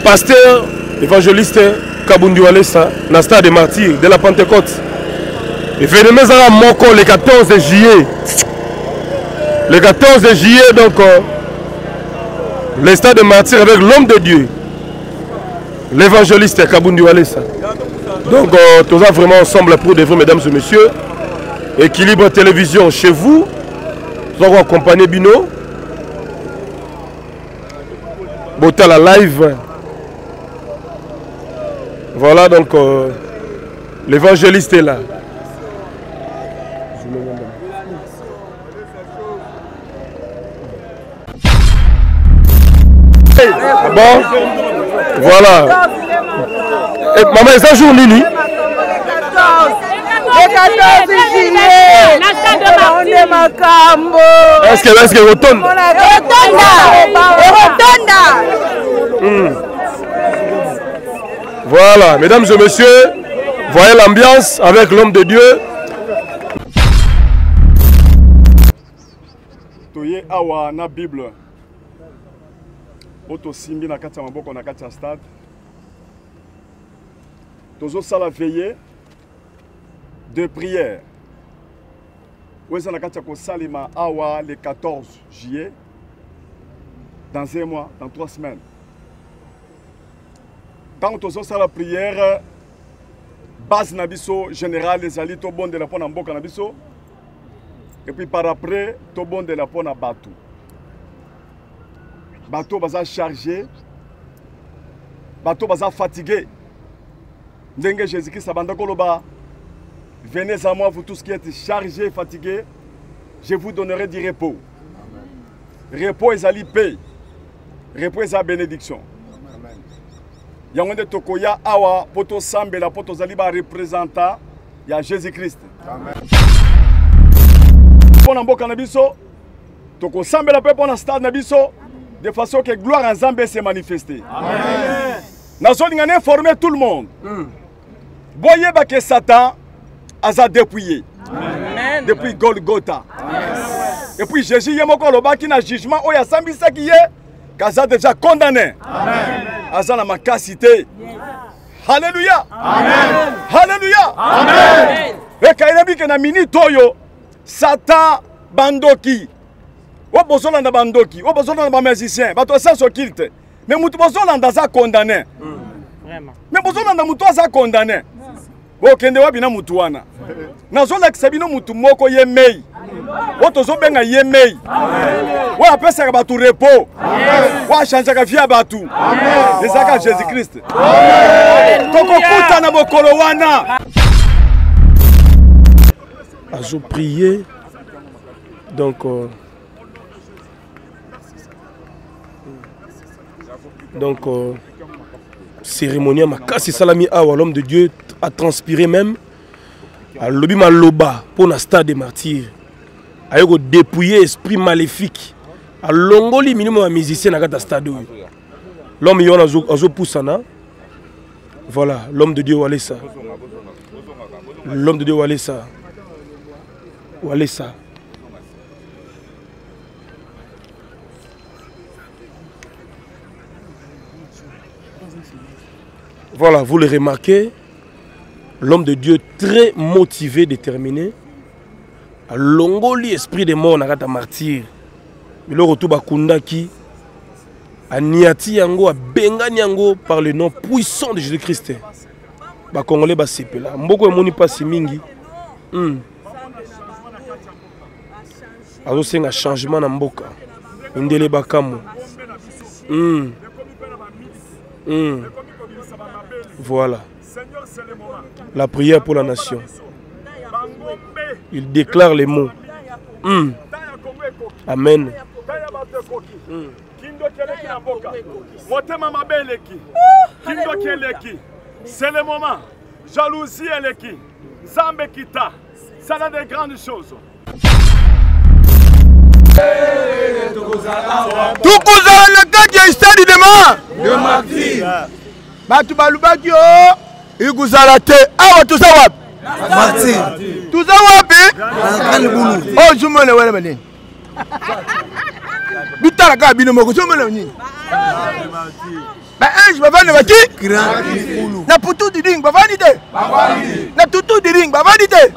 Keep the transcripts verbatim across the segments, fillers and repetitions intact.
pasteur évangéliste Kabundi Walesa na stade des martyrs de la Pentecôte. Événement à Moko le quatorze juillet. Le quatorze juillet, donc, euh, le stade des martyrs avec l'homme de Dieu, l'évangéliste Kabundi Walesa. Donc, euh, tous ça vraiment ensemble pour de vrai, mesdames et messieurs. Équilibre télévision chez vous. Nous allons accompagner Bino. Botal la live. Voilà donc euh, l'évangéliste est là. Bon, voilà. Et maman, est-ce un jour Nini? Le quatorze juillet, on est Macambo. Est-ce que est-ce que retourne? Rotonda. Voilà, mesdames et messieurs, voyez l'ambiance avec l'homme de Dieu. Toye awa na Bible. Oto simbi na kati ya maboko na kati ya stade. Tozo sala veillée de prière. Oueza na kati ya kosalima awa le quatorze juillet. Dans un mois, dans trois semaines. Quand on a la prière, base nabiso général les alliés to bon de la pona mboka nabiso. Et puis par après, to bon de la pona bateau. Bateau baza chargé. Bateau baza fatigué. Ndenge Jésus-Christ abanda koloba. Venez à moi vous tous qui êtes chargés, fatigués, je vous donnerai du repos. Amen. Repos et ali paix. Repos et bénédiction. Yangwende tokoya awa poto sambe la poto zaliba représentant ya Jésus-Christ. Amen. Pona mboka na biso toko sambe la pe pona stade na biso de façon que gloire en Zambé se manifester. Amen. Nazo ngane informer tout le monde. Mm. Boye ba que Satan aza dépouillé. Amen. Depuis Golgotha. Amen. Et puis Jésus yemoko lobaki na jugement oya sambisa ki ye kaza déjà condamné. Amen. Aza na makasité. Alléluia. Amen. Alléluia. Amen. Et kainabi ke na minute oyo Satan bandoki. O bozola na bandoki, o bozola na musicien, bato sans occulte. Mais mutu bozola ndaza condamné. Vraiment. Mais bozola na mutu aza condamné. Bo kende wapi na mutu wana. Nazola kisabino mutu moko ye mei. O tozo benga ye mei. Amen. Wa pesa ba tu repos. Amen. Wa chanja ka via batu. Amen. Ezaka Jésus-Christ. Amen. Toko kuta na bokolo wana. Azo prier. Donc euh, donc euh, cérémonie makasi salami awa l'homme de Dieu a transpiré même à lobi maloba pour na stade des martyrs. Ayoko dépouiller esprit maléfique a longoli minimum à musicien na kata stade. L'homme yon azo azo poussana. Voilà, l'homme de Dieu Walesa. L'homme de Dieu Walesa. Walesa. Voilà, vous le remarquez, l'homme de Dieu très motivé, déterminé, a longoli esprit de mort na kata martyr. Il retour ba kundaki a niati yango a bengani yango par le nom puissant de Jésus-Christ. Ba congolais ba sepela. Mboko emoni pasi mingi. Hmm. Azo senga changement na mboka. Indele bakamo. Hmm. Hmm. Voilà. La prière pour la nation. Il déclare les mots. Mm. Amen. Mm. C'est le moment. Jalousie est qui. Zambe kita. Ça a de grandes choses. Tukuza le gars qui stade demain. De martyr. Batu balubaki o iguzala te awa tuza wapi martyr tuza wapi kan bulu o jumone wala bane bitala ka bino moko jumone ni ba ange bavandi baki na putu di ring bavandi te na tutu di ring bavandi te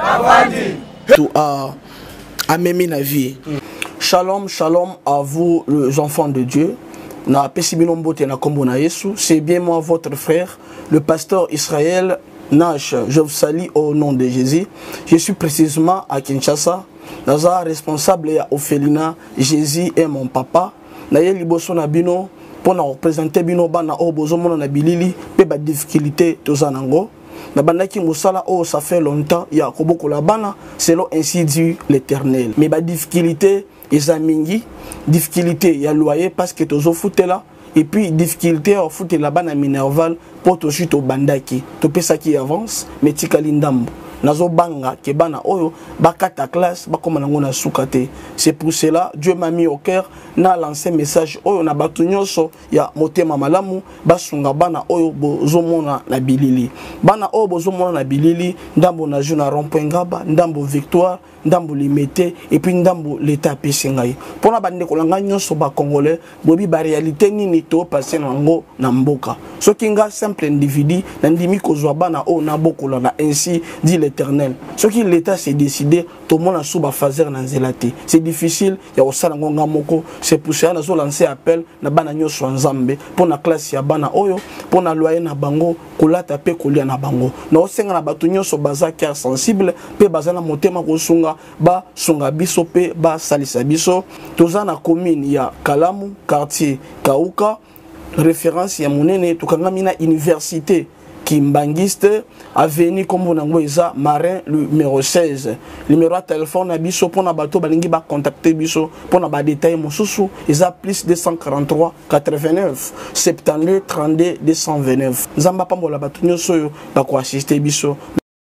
tout à à même na vie. Shalom, shalom à vous les enfants de Dieu. Na pesibilombote na kombo na Yesu, c'est bien moi votre frère, le pasteur Israël Nash. Je vous salue au nom de Jésus. Je suis précisément à Kinshasa. Naza responsable ya Ophelina, Jésus est mon papa. Na ye liboso na bino pour na représenter bino bana o bozomona na bilili pe ba difficulté tozanango. Na bandaki musala oh ça fait longtemps ya koboko la bana selon ainsi dit l'Éternel. Mais ba difficulté ezamingi, difficulté ya loyer parce que tozo foutela et puis difficulté au foot la bana minerval pour to chute au bandaki. To pesa qui avance mais tikali ndambo. Nazo banga ke bana oyo bakata classe bakoma nango na sukate. C'est pour cela Dieu m'a mis au cœur na lancé message oyo na batu nyonso ya motema malamu basunga bana oyo bozomona na bilili. Bana oyo bozomona na bilili ndambo na juna rond-point Ngaba, ndambo Victoire, ndambo Limete et puis ndambo l'état pesengai. Pona bande ko langa nyonso ba congolais bobi ba réalité nini to passer nango na mboka. Soki nga simple individu na ndimi kozwa bana oyo na bokola na ainsi dit l'Éternel. Ce qui l'État s'est décidé, tout le monde a sous fazer na zelati. C'est difficile, il y a aussi ngonga moko. C'est pour ça que nous lancé appel na bana nyoso nzambe pour na classe ya bana oyo, pour na loyer na bango, kolata pe kolia na bango. Na osenga na batu nyoso baza qui sensible, pe baza na motema ko sunga ba sunga biso pe ba salisa biso. Toza na commune ya Kalamu, quartier Kauka, référence ya monene tukanga mina université Kimbangiste, avenue comme on a Marin numéro seize. Numéro de téléphone à biso pour na bateau balingi ba contacter biso pour na ba détail mosusu isa plus deux cent quarante-trois quatre-vingt-neuf soixante-douze trente-deux deux cent vingt-neuf. Zamba pambola bato nyoso yo ba ko assister biso.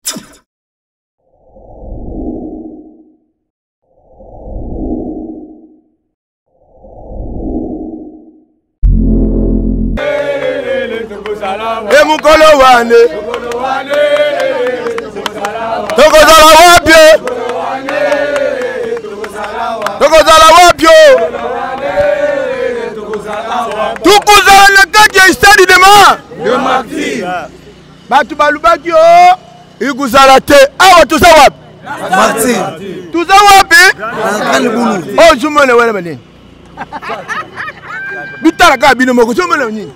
E mukolo wane tokozala wapyo tokozala wapyo tukozala na kati ya stade de martyr batu balubaki o ikozala te awa tuza wapi martyr tuza wapi o jumone wele bane bitala ka bino moko jumone nini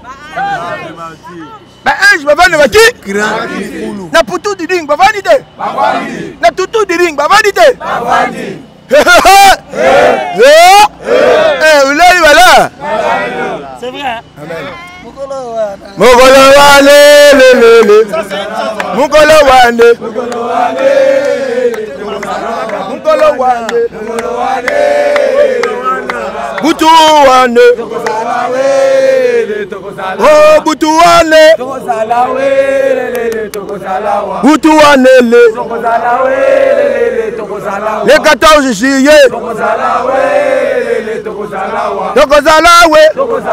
ba ange bavandi baki na putu di ring bavandi te na tutu di ring bavandi te eh ulali wala c'est vrai amen mukolo wane lelele mukolo wane mukolo wane mukolo wane butu wane oh butu wane butu wane le le quatorze juillet tokozala we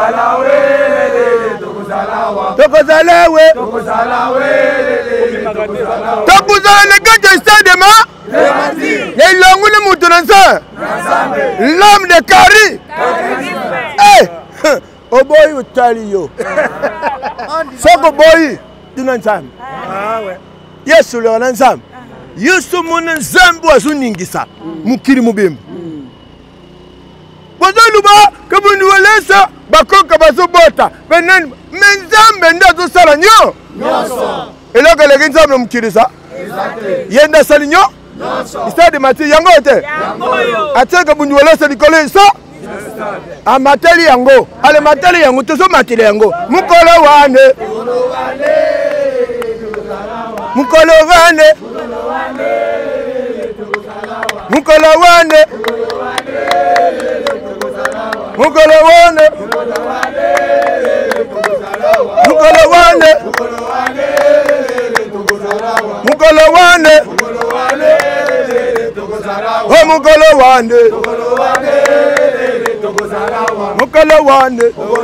tokozala we tokozala le kati ya stade ma elongo ni mutu na nsa l'homme de Kari eh oboyi utali yo soko boyi tuna nzambe yesu le na nzambe yesu mona nzambe azuningisa mukiri mubimba bozoluba kabundu walesa bakoka bazobota benani menzambe ndazo sala nyo nyoso eloko leki nzambe mukirisa yenda sali nyo stade mati yango te ateka bundu walesa likolo so amateli yango ale mateli yango tozo mateli yango mukolo wane mukolo wane mukolo wane mukolo wane mukolo wane mukolo wane oh mukolo wane mukolo wane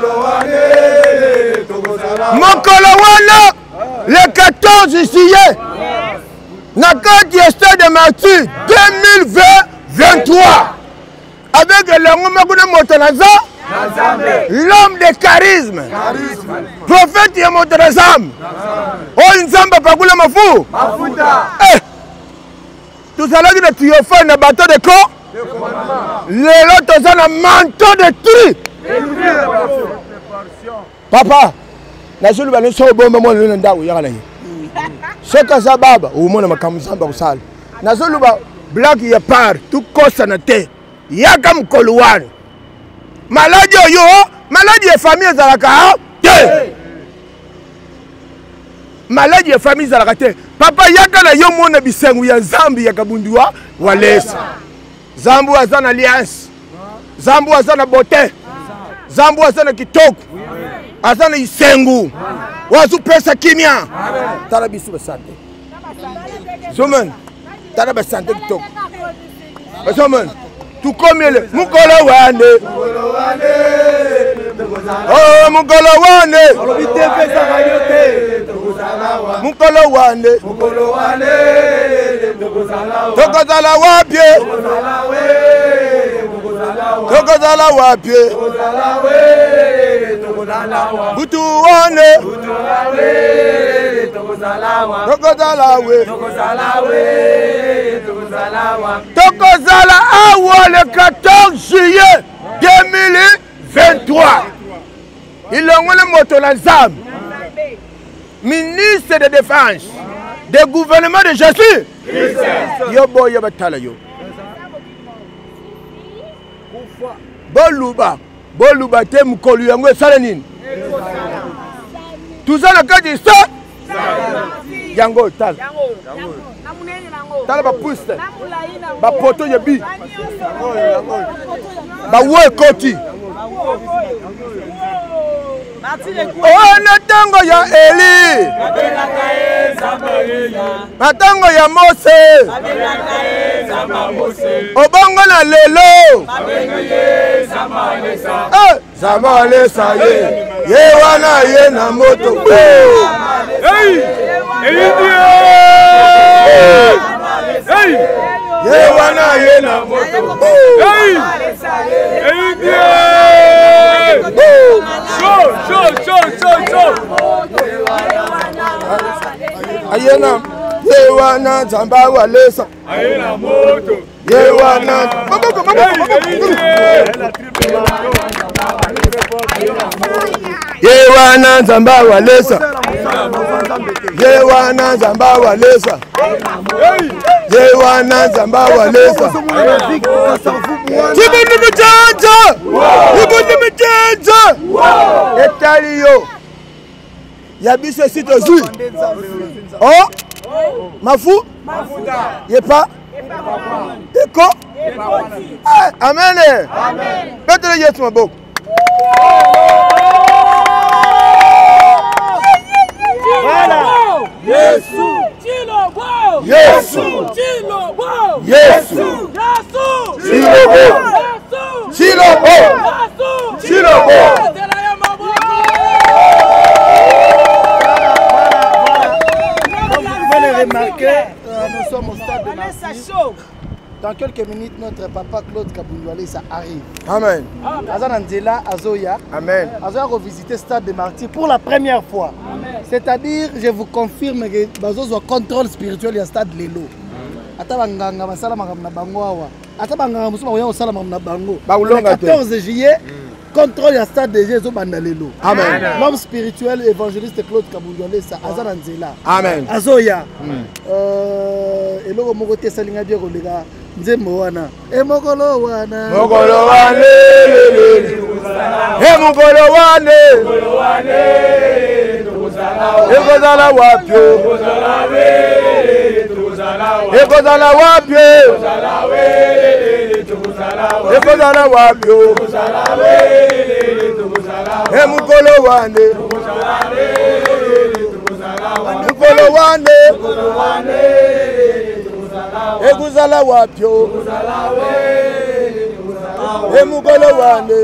mukolo wane le quatorze juillet na kati ya stade de Martyr deux mille vingt vingt-trois avec l'homme de charisme prophète ya moto na nzambe oyo nzambe apakula mafu tozalaki na triomphale na bateau de co lelo toza na manteau de tri papa nazoloba no so obomba mwana lelo na ndako yaka na ye soki aza baba omona makambo nzambe akosala nazoloba blake ya part tukosana te yaka mokolo wana maladi oyo maladi ya famille ezalaka te maladi ya famille ezalaka te papa yaka na yo mona bisengo ya nzambe ya kabundiwa walesa zambu aza na alliance zambu aza na bote zambu aza na kitoko aza na isengu wazupesa kimia tala biso basante zomen tala basante kitoko zomen tukomele mukolo wane oh mukolo wane mukolo wane tokozala wapye tokozala wapye butu wane tokozala we tokozala awa le quatorze juillet deux mille vingt-trois ilongwe le moto na nzambe ministre de défense du gouvernement de Jésus yo boyo batala yo boluba boluba te mukolu yango esala nini tuza na kati sa yango tala tala bapuste bapoto yebi bawe koti oh na tango ya Eli na tango ya Mose obongo na lelo eh zamalesa ye ye wana ye na moto hey hey ye wana ye na moto hey show show show show show ayena ye wana zamba walesa ayena moto ye wana maboko maboko ye wana zamba walesa ye wana zamba walesa ye wana zamba walesa tibundi mjanja tibundi mjanja etali yo ya biso sito zui oh mafu yepa eko amen amen petre yesu maboko voilà yesu Chilobo yesu Chilobo yesu Chilobo Chilobo Chilobo remarqué, euh, nous sommes au stade de Marseille. Dans quelques minutes, notre papa Claude Kabouloualé, ça arrive. Amen. Azanandela, Azoya. Amen. Azoya a revisité le stade de Martyrs pour la première fois. C'est-à-dire, je vous confirme que Bazozo contrôle spirituel du stade Lelo. Atabanganga, Masala Maramna Bangoa. Atabanganga, Masala Maramna Bango. Le quatorze juillet. Contrôle le stade de Jésus Bandalelo. Amen. L'homme spirituel évangéliste Claude Kabouloualé, ça Azanandela. Amen. Azoya. Et le mot de Salinga Diego, les gars. Nzembo wana e mokolo wana mokolo wane e mokolo wane mokolo wane e kozala wapyo kozala we kozala we e kozala wapyo kozala we kozala we e kozala wapyo kozala we kozala we e mokolo wane kozala we kozala we mokolo wane mokolo wane ekuzala wapyo emukolo wane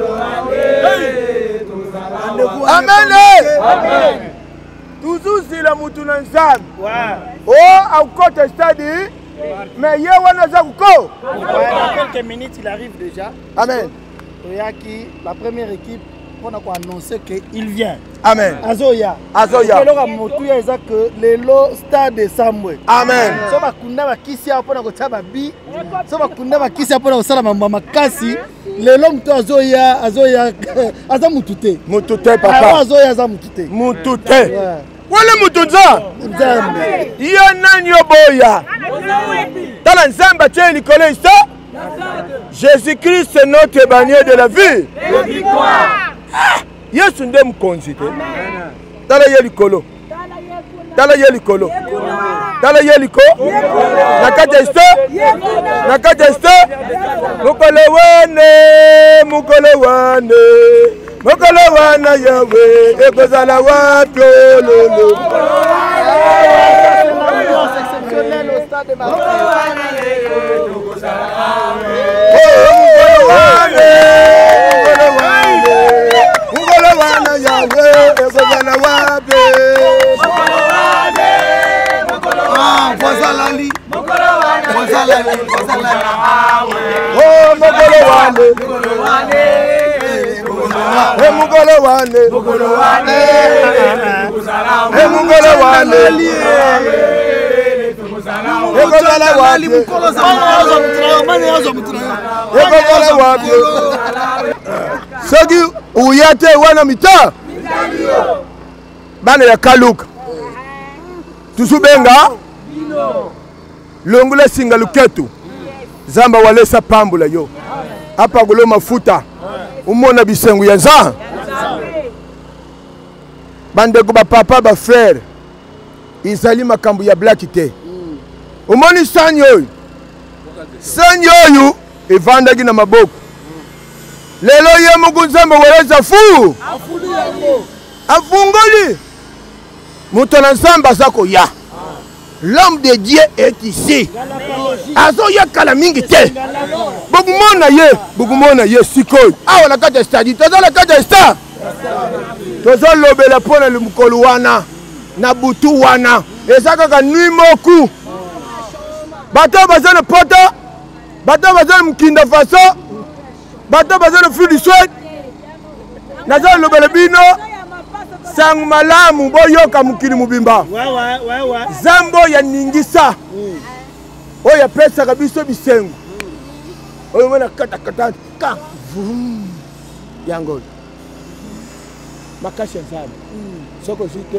amen tuzuzila mutu na nzambe o akote stadi mais ye wana za kuko dans quelques minutes il arrive déjà. Amen. Oyaki la première équipe on a annoncé qu'il vient. Amen. Azoya. Azoya. Alors, Motuya, c'est que le stade de Samuel. Amen. So bakunda bakisi hapo na kuchaba bi. So bakunda bakisi hapo na kusala mambo makasi. Lelo mtu azoya, azoya, aza mutute. Mutute papa. Azoya aza mutute. Mutute. Wale mutunza. Nzambe. Iyo nanyo boya. Tala nzamba tient Nicolas ça. Jésus-Christ c'est notre bannière de la vie. De victoire. Yesu nde mkonzi te. Tala ye likolo. Tala ye likolo. Tala ye liko. Nakata isto. Nakata isto. Mukole wane, mukole wane. Mukole wana yawe, ekozala wapi lolo. Exceptionnel au stade de Marseille. Wazalali, wazalali, wazalali. Oh, mugolo wane, mugolo wane, eh mugolo wane, mugolo wane, eh mugolo wane, eh kozala wane, mugolo wane. Soki uyate wana mita, bana ya kaluka. Tusubenga longula singa luketu zamba walesa pambula yo apa gulo mafuta umona bisengu ya nza bande ko ba papa ba frère izali makambu ya black te umoni sanyo sanyo yu evandagi na maboko lelo ye mugunzamba walesa fu afungoli Mutona nzamba zako ya. L'homme de Dieu est ici. Azo ya kalamingi te. Bugumona ye, bugumona ye sikoy. Awa la kata stadi, tozo la kata sta. Tozo lobela pona lumukolu wana na butu wana. Ezaka ka nui moku. Bato bazana pota. Bato bazana mkinda faso. Bato bazana fudi swet. Nazo lobela bino. Sang malamu boyoka mukili mubimba. Zambo ya ningisa. Oya pesa kabiso bisengu. Oyo mwana kata kata ka vum. Yango. Makasha nzambe. Soko site.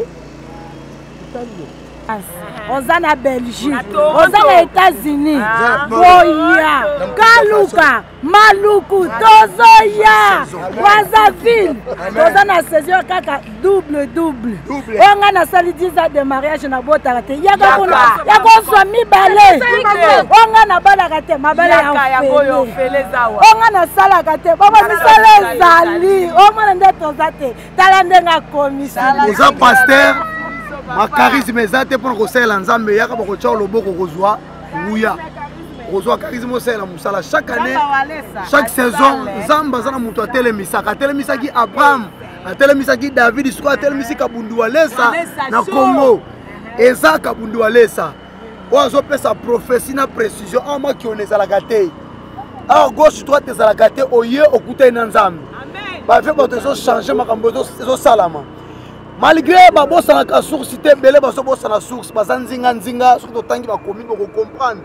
On a Belgique, on a États-Unis, Boya, Kaluka, Maluku, Tozoya, Brazzaville, on a saison kaka double double. On a sali dix ans de mariage na botarate. Yaka kuna, yako swami balé. On a na balakate, ma balé ya fele. On a na sala kate, baba misale zali. On a na tozate, talande na commission. Oza pasteur. Ma charisme ezate pour kosela nzambe yaka bako tcha loboko kozwa nguya kozwa charisme osela musala chaque année chaque saison nzamba zana muto atelemisaka atelemisaki Abraham atelemisaki David suko atelemisika bundu walesa na Congo ezaka bundu walesa ozo pesa prophétie na précision en ma ki onezala kate a gauche droite ezala kate oye okuta na nzambe ba fait bato zo changer makambo zo salama. Malgré ma bosse à la source, c'était belé, ma bosse à la source, ma zanzinga nzinga, surtout tant qu'il va comprendre.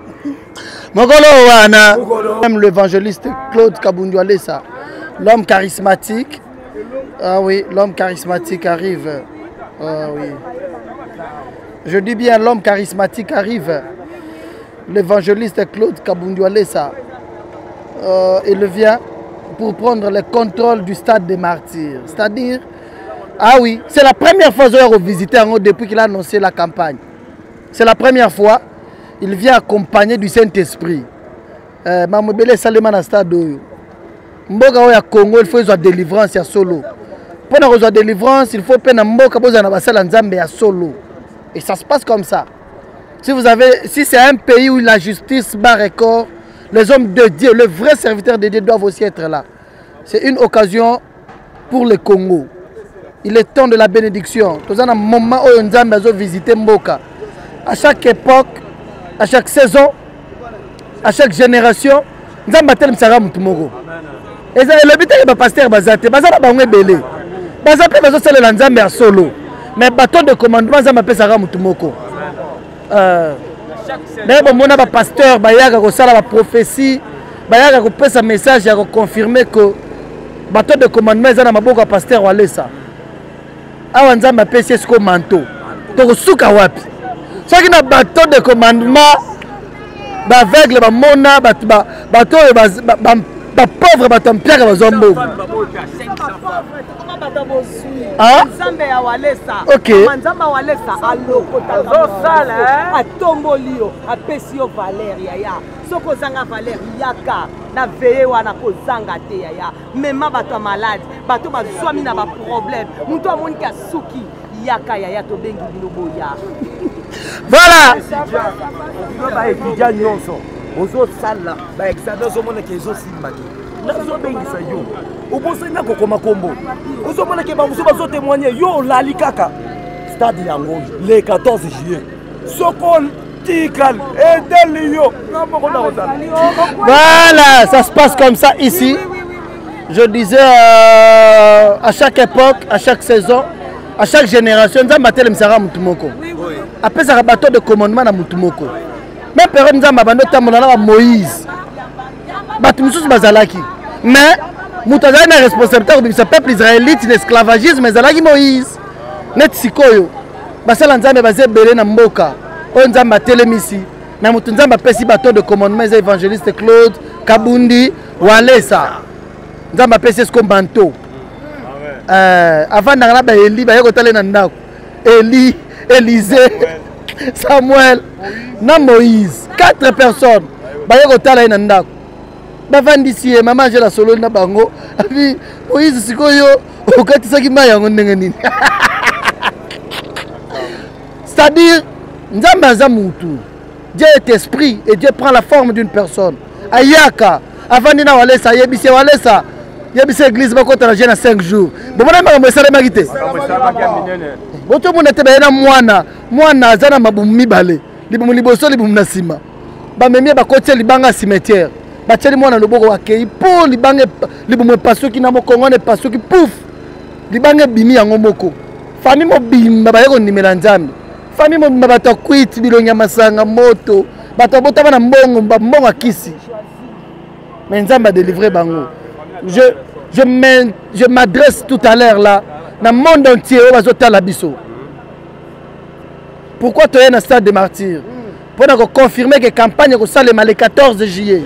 Même l'évangéliste Claude Kabundu Alessa, l'homme charismatique. Ah oui, l'homme charismatique arrive. Ah oui. Je dis bien l'homme charismatique arrive. L'évangéliste Claude Kabundu Alessa. Euh, il vient pour prendre le contrôle du stade des martyrs. C'est-à-dire. Ah oui, c'est la première fois que je visité depuis qu'il a annoncé la campagne. C'est la première fois. Il vient accompagné du Saint-Esprit. Mamobele Salema na stade oyo. Mboka oya Congo, il faut une délivrance ya solo. Pour avoir une délivrance, il faut peine mboka boza na basala nzambe ya solo. Et ça se passe comme ça. Si vous avez si c'est un pays où la justice bat record, les hommes de Dieu, les vrais serviteurs de Dieu doivent aussi être là. C'est une occasion pour le Congo. Il est temps de la bénédiction. Tout ça, un moment où nous avons visité Mboka. À chaque époque, à chaque saison, à chaque génération, nous avons battu le Msara Moutumogo. eza elobi te ba pasteur baza te baza na bango ebele baza pe bazo salela nzambe ya solo mais baton de commandement nzambe apesaka mutu moko euh mais bon mona ba pasteur bayaka ko sala ba prophétie bayaka ko pesa message ya ko confirmer que baton de commandement eza na maboko ya pasteur Walesa awa nzambe apesi esko manto to ko suka wapi soki na baton de commandement ba aveugle ba mona ba bato ba ba pauvre bato mpiaka bazombo ah nzambe ya Walesa okay nzambe Walesa alokota zo sala atomboli yo apesi yo valeur ya ya soko zanga valeur yaka na veye wana ko zanga te ya ya mema bato malade bato bazwami na ba problème muto amoni ka suki yaka ya ya to bengi bino boya voilà ba étudiant nyonso ozo sala ba examen zo mona ke zo simbaki nazo bengisa yo obosa na kokoma kombo ozo mona ke ba muso bazo témoigner yo lali kaka stade yango le quatorze juillet soko tikal et yo voilà ça se passe comme ça ici je disais euh, à chaque époque à chaque saison à chaque génération nzamba tele msara mutu moko après ça bateau de commandement na mutu moko mais période nzamba bando tamola na Moïse batu mususu bazalaki mais mutu azali na responsabilité ko peuple israélite l'esclavagisme mais azalaki Moïse net sikoyo basala nzambe baze belé na mboka o nzamba telemisi na mutu nzamba pesi bateau de commandement les évangélistes Claude Kabundi Walesa nzamba pesi esko manto euh avant na ba Eli ba yeko tale na ndako Eli Élisée Samuel na Moïse quatre personnes ba yeko tala na ndako bavandisi e mama la solo na bango abi Moïse sikoyo okatisaki mai yango ndenge nini c'est-à-dire nzamba aza mutu Dieu est esprit et Dieu prend la forme d'une personne ayaka avant dina Walesa yebisi Walesa yebisi église bakota na jeune cinq jours bomona makambo esalemaki te botomona te bayena mwana mwana aza na mabumu mibale libumu liboso libumu na nsima bamemi bakotia libanga cimetière batieli mwana loboko akei po libanga libumu epasuki na mokongo na epasuki pouf libanga ebimi yango moko fami mobimba baye kondimela nzambe fami mobimba bato akwiti bilongi ya masanga moto bato abotama na mbongo mbongo akisi mais nzambe adélivre bango je je je m'adresse tout à l'heure là dans le monde entier au bazotala biso pourquoi tu es dans le stade des martyrs pour confirmer que la campagne est le quatorze juillet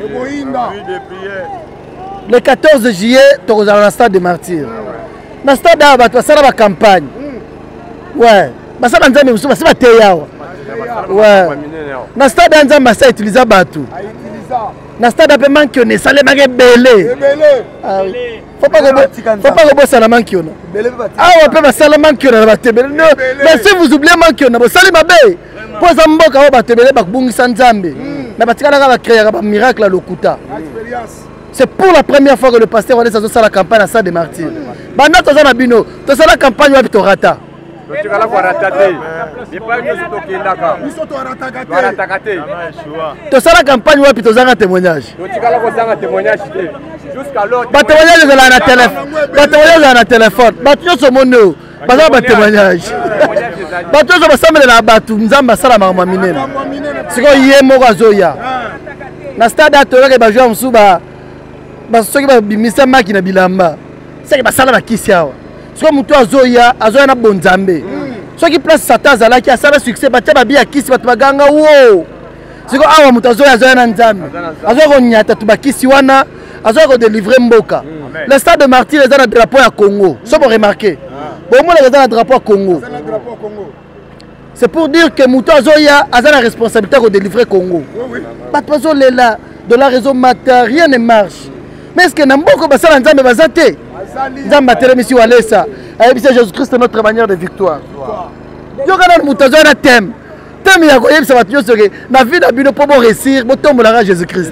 le quatorze juillet tu es dans le stade des martyrs dans le stade tu as la campagne ouais basa nzambe musu basa bateyawa ouais dans le stade nzambe basa utiliser batu na stade ape manki on sale mage belé faut pas faut pas que ça la manki on ah on peut sala manki on na batebele mais si vous oubliez manki on na sale mabe pour ça mboka ba batebele bakbungisa nzambe na batikala ka ba créer ba miracle à lokuta c'est pour la première fois que le pasteur Walesa zo sala campagne à stade des martyrs bana to za na bino to sala campagne wapi to rata tu vas la voir rater mais pas que tu tokendaka biso to rataka te to sala campagne wapi to zanga témoignage tu vas la ko zanga témoignage jusqu'à l'autre ba témoignage za na téléphone ba témoignage za na téléphone ba tyo mono ba za ba témoignage ba tyo so basambela na batu nzamba sala mama minene siko ye moko azoya na stade atolaka ba joueur musuba ba soki ba bimisa maki na bilamba seki ba sala ba kisi awa siko mutu azoya azoya na bonzambe soki place satan azalaki asala succès batia babi akisi bato baganga wo siko awa mutu azoya azoya na nzambe azoya konyata to bakisi wana azoya kodélivre mboka le stade de martyr eza na drapeau ya Congo so bo remarqué bomona eza na drapeau ya Congo c'est pour dire que mutu azoya aza na responsabilité kodélivrer Congo bato bazolela de la raison mata rien ne marche mais est-ce que na mboko basala nzambe baza te nzambe atelemisi Walesa ayebisa Jésus-Christ notre manière de victoire yokana mutu azoya na thème thème ya koyebisa bato nyonso ke na vie na bino mpo boréussir botombolaka Jésus-Christ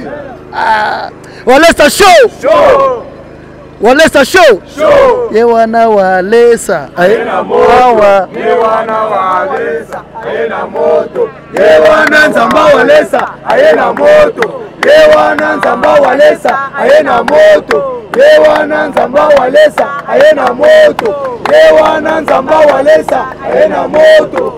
Walesa show Walesa show ye wana Walesa ayena moto ye wana Walesa ayena moto ye wana nzamba Walesa ayena moto ye wana nzamba Walesa ayena moto Yewana nzamba walesa ayena moto. Yewana nzamba walesa ayena moto.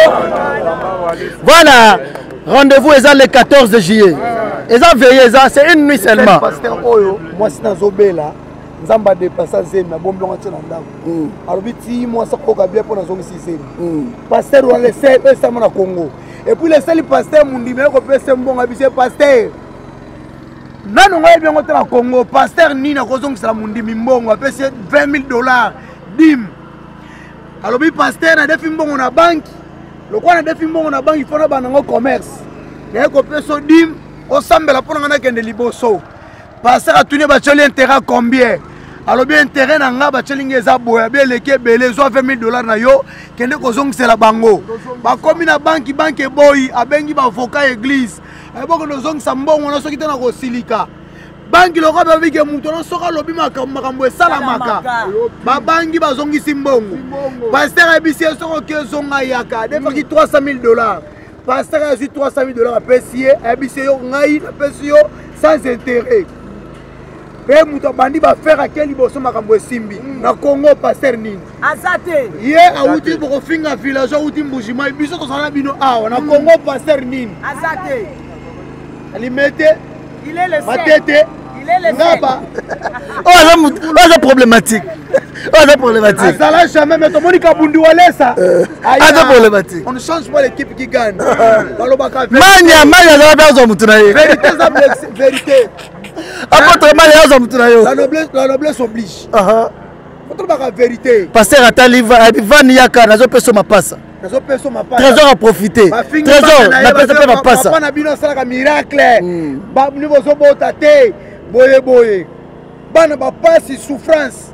Voilà, rendez-vous est le quatorze juillet. Et ça veillez, c'est une nuit seulement. Pasteur Oyo, moi si nazobela, nzamba dépassa zemi na bombe ngati na ndako. Alobi ti moi ça koka bien pour nazongi si zemi. Pasteur wa le seul ça na Congo. Et puis le seul pasteur mundime ko pesa mbonga bise pasteur. Nanu ngoye bien ngoti na Congo, pasteur nina ko zongi sala mundimi mbongo pesa vingt mille dollars dim. Alobi pasteur na defi mbongo na banki. Le quoi na defi mbongo na banki fona banango commerce. Na ko pesa dim o sambela pona ngana kende liboso. Pasteur a tourné bacheli intérêt combien? Alors bien intérêt na nga bacheli ngeza boya bien leke belé zo vingt mille dollars na yo kende ko zongisa la bango. Ba komi na banki banki boy abengi ba avocat église. E boko no zongisa mbongo na soki tana ko silika. Banki loko ba bike muto na soka lobi makambo esala maka. Ba bangi ba zongisi mbongo. Pasteur abisi soko ke zonga yaka de faki trois cent mille dollars. Pasteur a eu trois cent mille dollars à payer, abisi yo ngai na pesi yo sans intérêt. Et muto bandi ba faire à quel liboso makambo esimbi na Congo pasteur nini azate ye auti boko finga village auti mbujima biso to sala bino awa na Congo pasteur nini azate alimete il est le matete il est le ngaba oh là c'est problématique oh c'est problématique azala jamais mais to monika bundu walesa ah c'est problématique on ne change pas l'équipe qui gagne baloba ka manya manya za ba zo mutuna ye vérité ça vérité. Apôtre la noblesse, la noblesse oblige. Faut la vérité. Pasteur Ataliva, Van Yaka, nazo peso mapasa. Nazo peso mapasa. Trésor à profiter. Trésor, na peso pe mapasa. Papa na bino sala miracle. Ba niveau zo bota te, boye boye. Bana ba passe souffrance.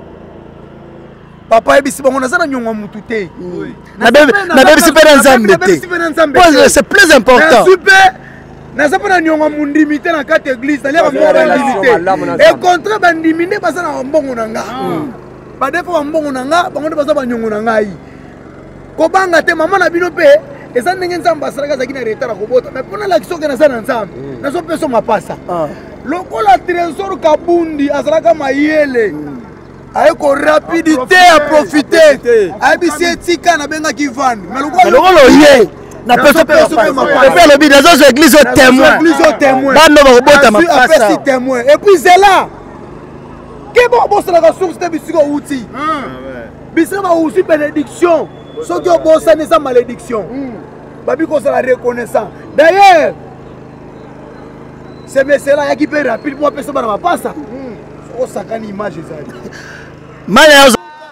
Papa ebisi bango nazana nyonga mutu te. Na na bebisi pe nzambe te. C'est plus important. Super. Naza pas nyonga mundimité na kati église na lia ba limité et contre bandimine basa na mbongo na nga ba defo ba mbongo na nga bango de basa ba nyongo na ngai ko banga te mama na bino pe eza ndenge nzamba salaka zaki na retard ko bota mais pona la kisoke na sana nzambe nazo peso mapasa lokola trésor kabundi azalaka mayele aye ko rapidité à profiter aye bisi etika na benga ki vendre mais lokolo ye na peso pe pe le bide zo église au témoin église au témoin bando ba bota mapasa témoin et puis c'est là que bon boss la source de bisiko outil bisiko ba outil bénédiction ce que boss c'est sa malédiction babi ko ça la reconnaissant d'ailleurs c'est monsieur là qui peut rapide pour peso ba mapasa o sakani image ça maya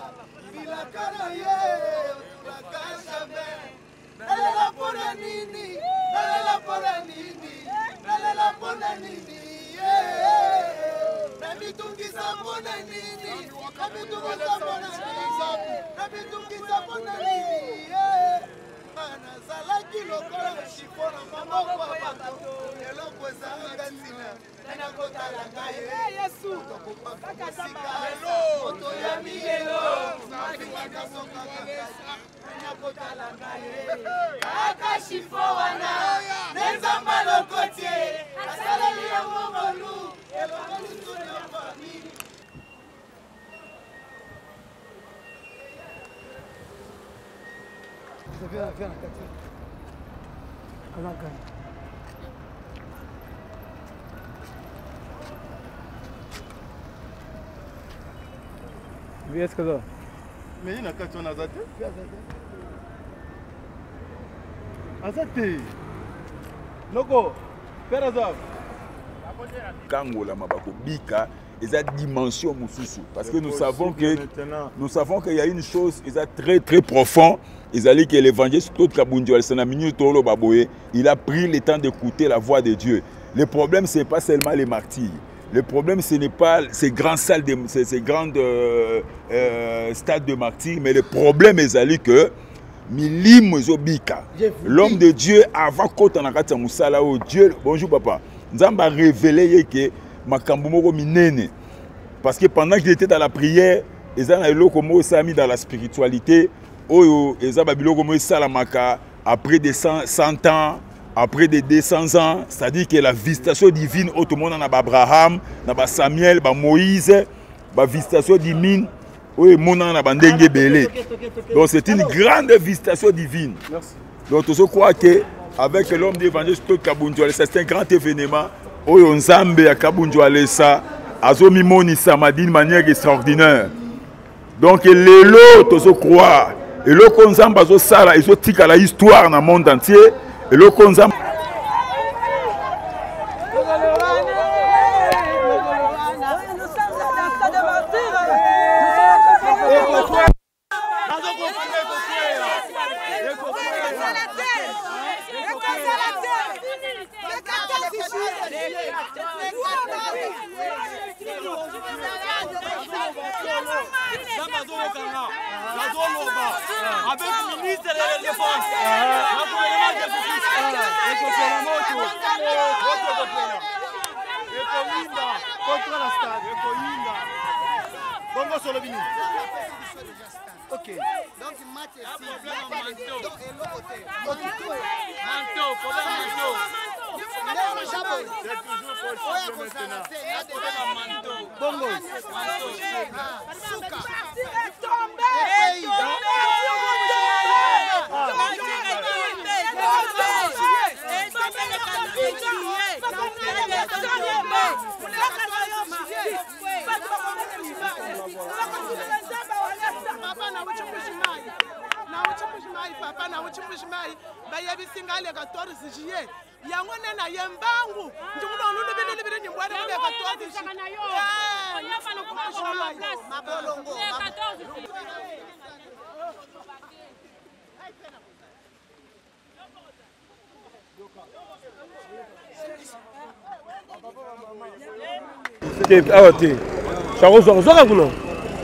Est-ce que ça? Mais il y a quatre ans à Azate. Azate. Loko, Père Azaf. Kangola Mabako Bika, ils ont dimension Moussousou. Parce que nous savons que nous savons qu'il y a une chose, ils ont très très profond. Ils ont dit que l'évangile il a pris le temps d'écouter la voix de Dieu. Le problème, ce n'est pas seulement les martyrs. Le problème, ce n'est pas ces grandes salles, de, ces, ces grandes euh, euh, stades de martyrs, mais le problème est que l'homme de Dieu, avant qu'on ait Moussala, Dieu, bonjour papa, nous avons révélé que Makambumoko minene. Parce que pendant que j'étais dans la prière, ils ont mis dans la spiritualité, ils ont mis après des cent ans, après des deux cents ans, c'est-à-dire que la visitation divine, tout le monde a Abraham, Samuel, Moïse, la visitation divine, oui, mon nom a Bandenge Belé. Donc c'est une grande visitation divine. Donc je crois que avec l'homme d'évangile Kabundu Alessa, c'est un grand événement. Oyo Nzambe à Kabundu Alessa, Azomi Monisa m'a d'une manière extraordinaire. Donc les lots, je crois, et le Konzamba zo sala, ils ont tika la histoire dans le monde entier, et le Konzamba. Avec le ministre de la Défense, le gouvernement de contre la stade, Bongo sur le ministre. Ok. Donc match ici. Manteau. Manteau, problème manteau. C'est toujours possible maintenant. Bongo. Souka. Papa na uchimbishi mai bayebi singale quatorze juillet yango nena yembangu ndikuno lulu bili bili nymbwani kule quatorze juillet eh yapa no kumashima mai mabolongo Okay, ah ouais, Charo Zoro Zoro.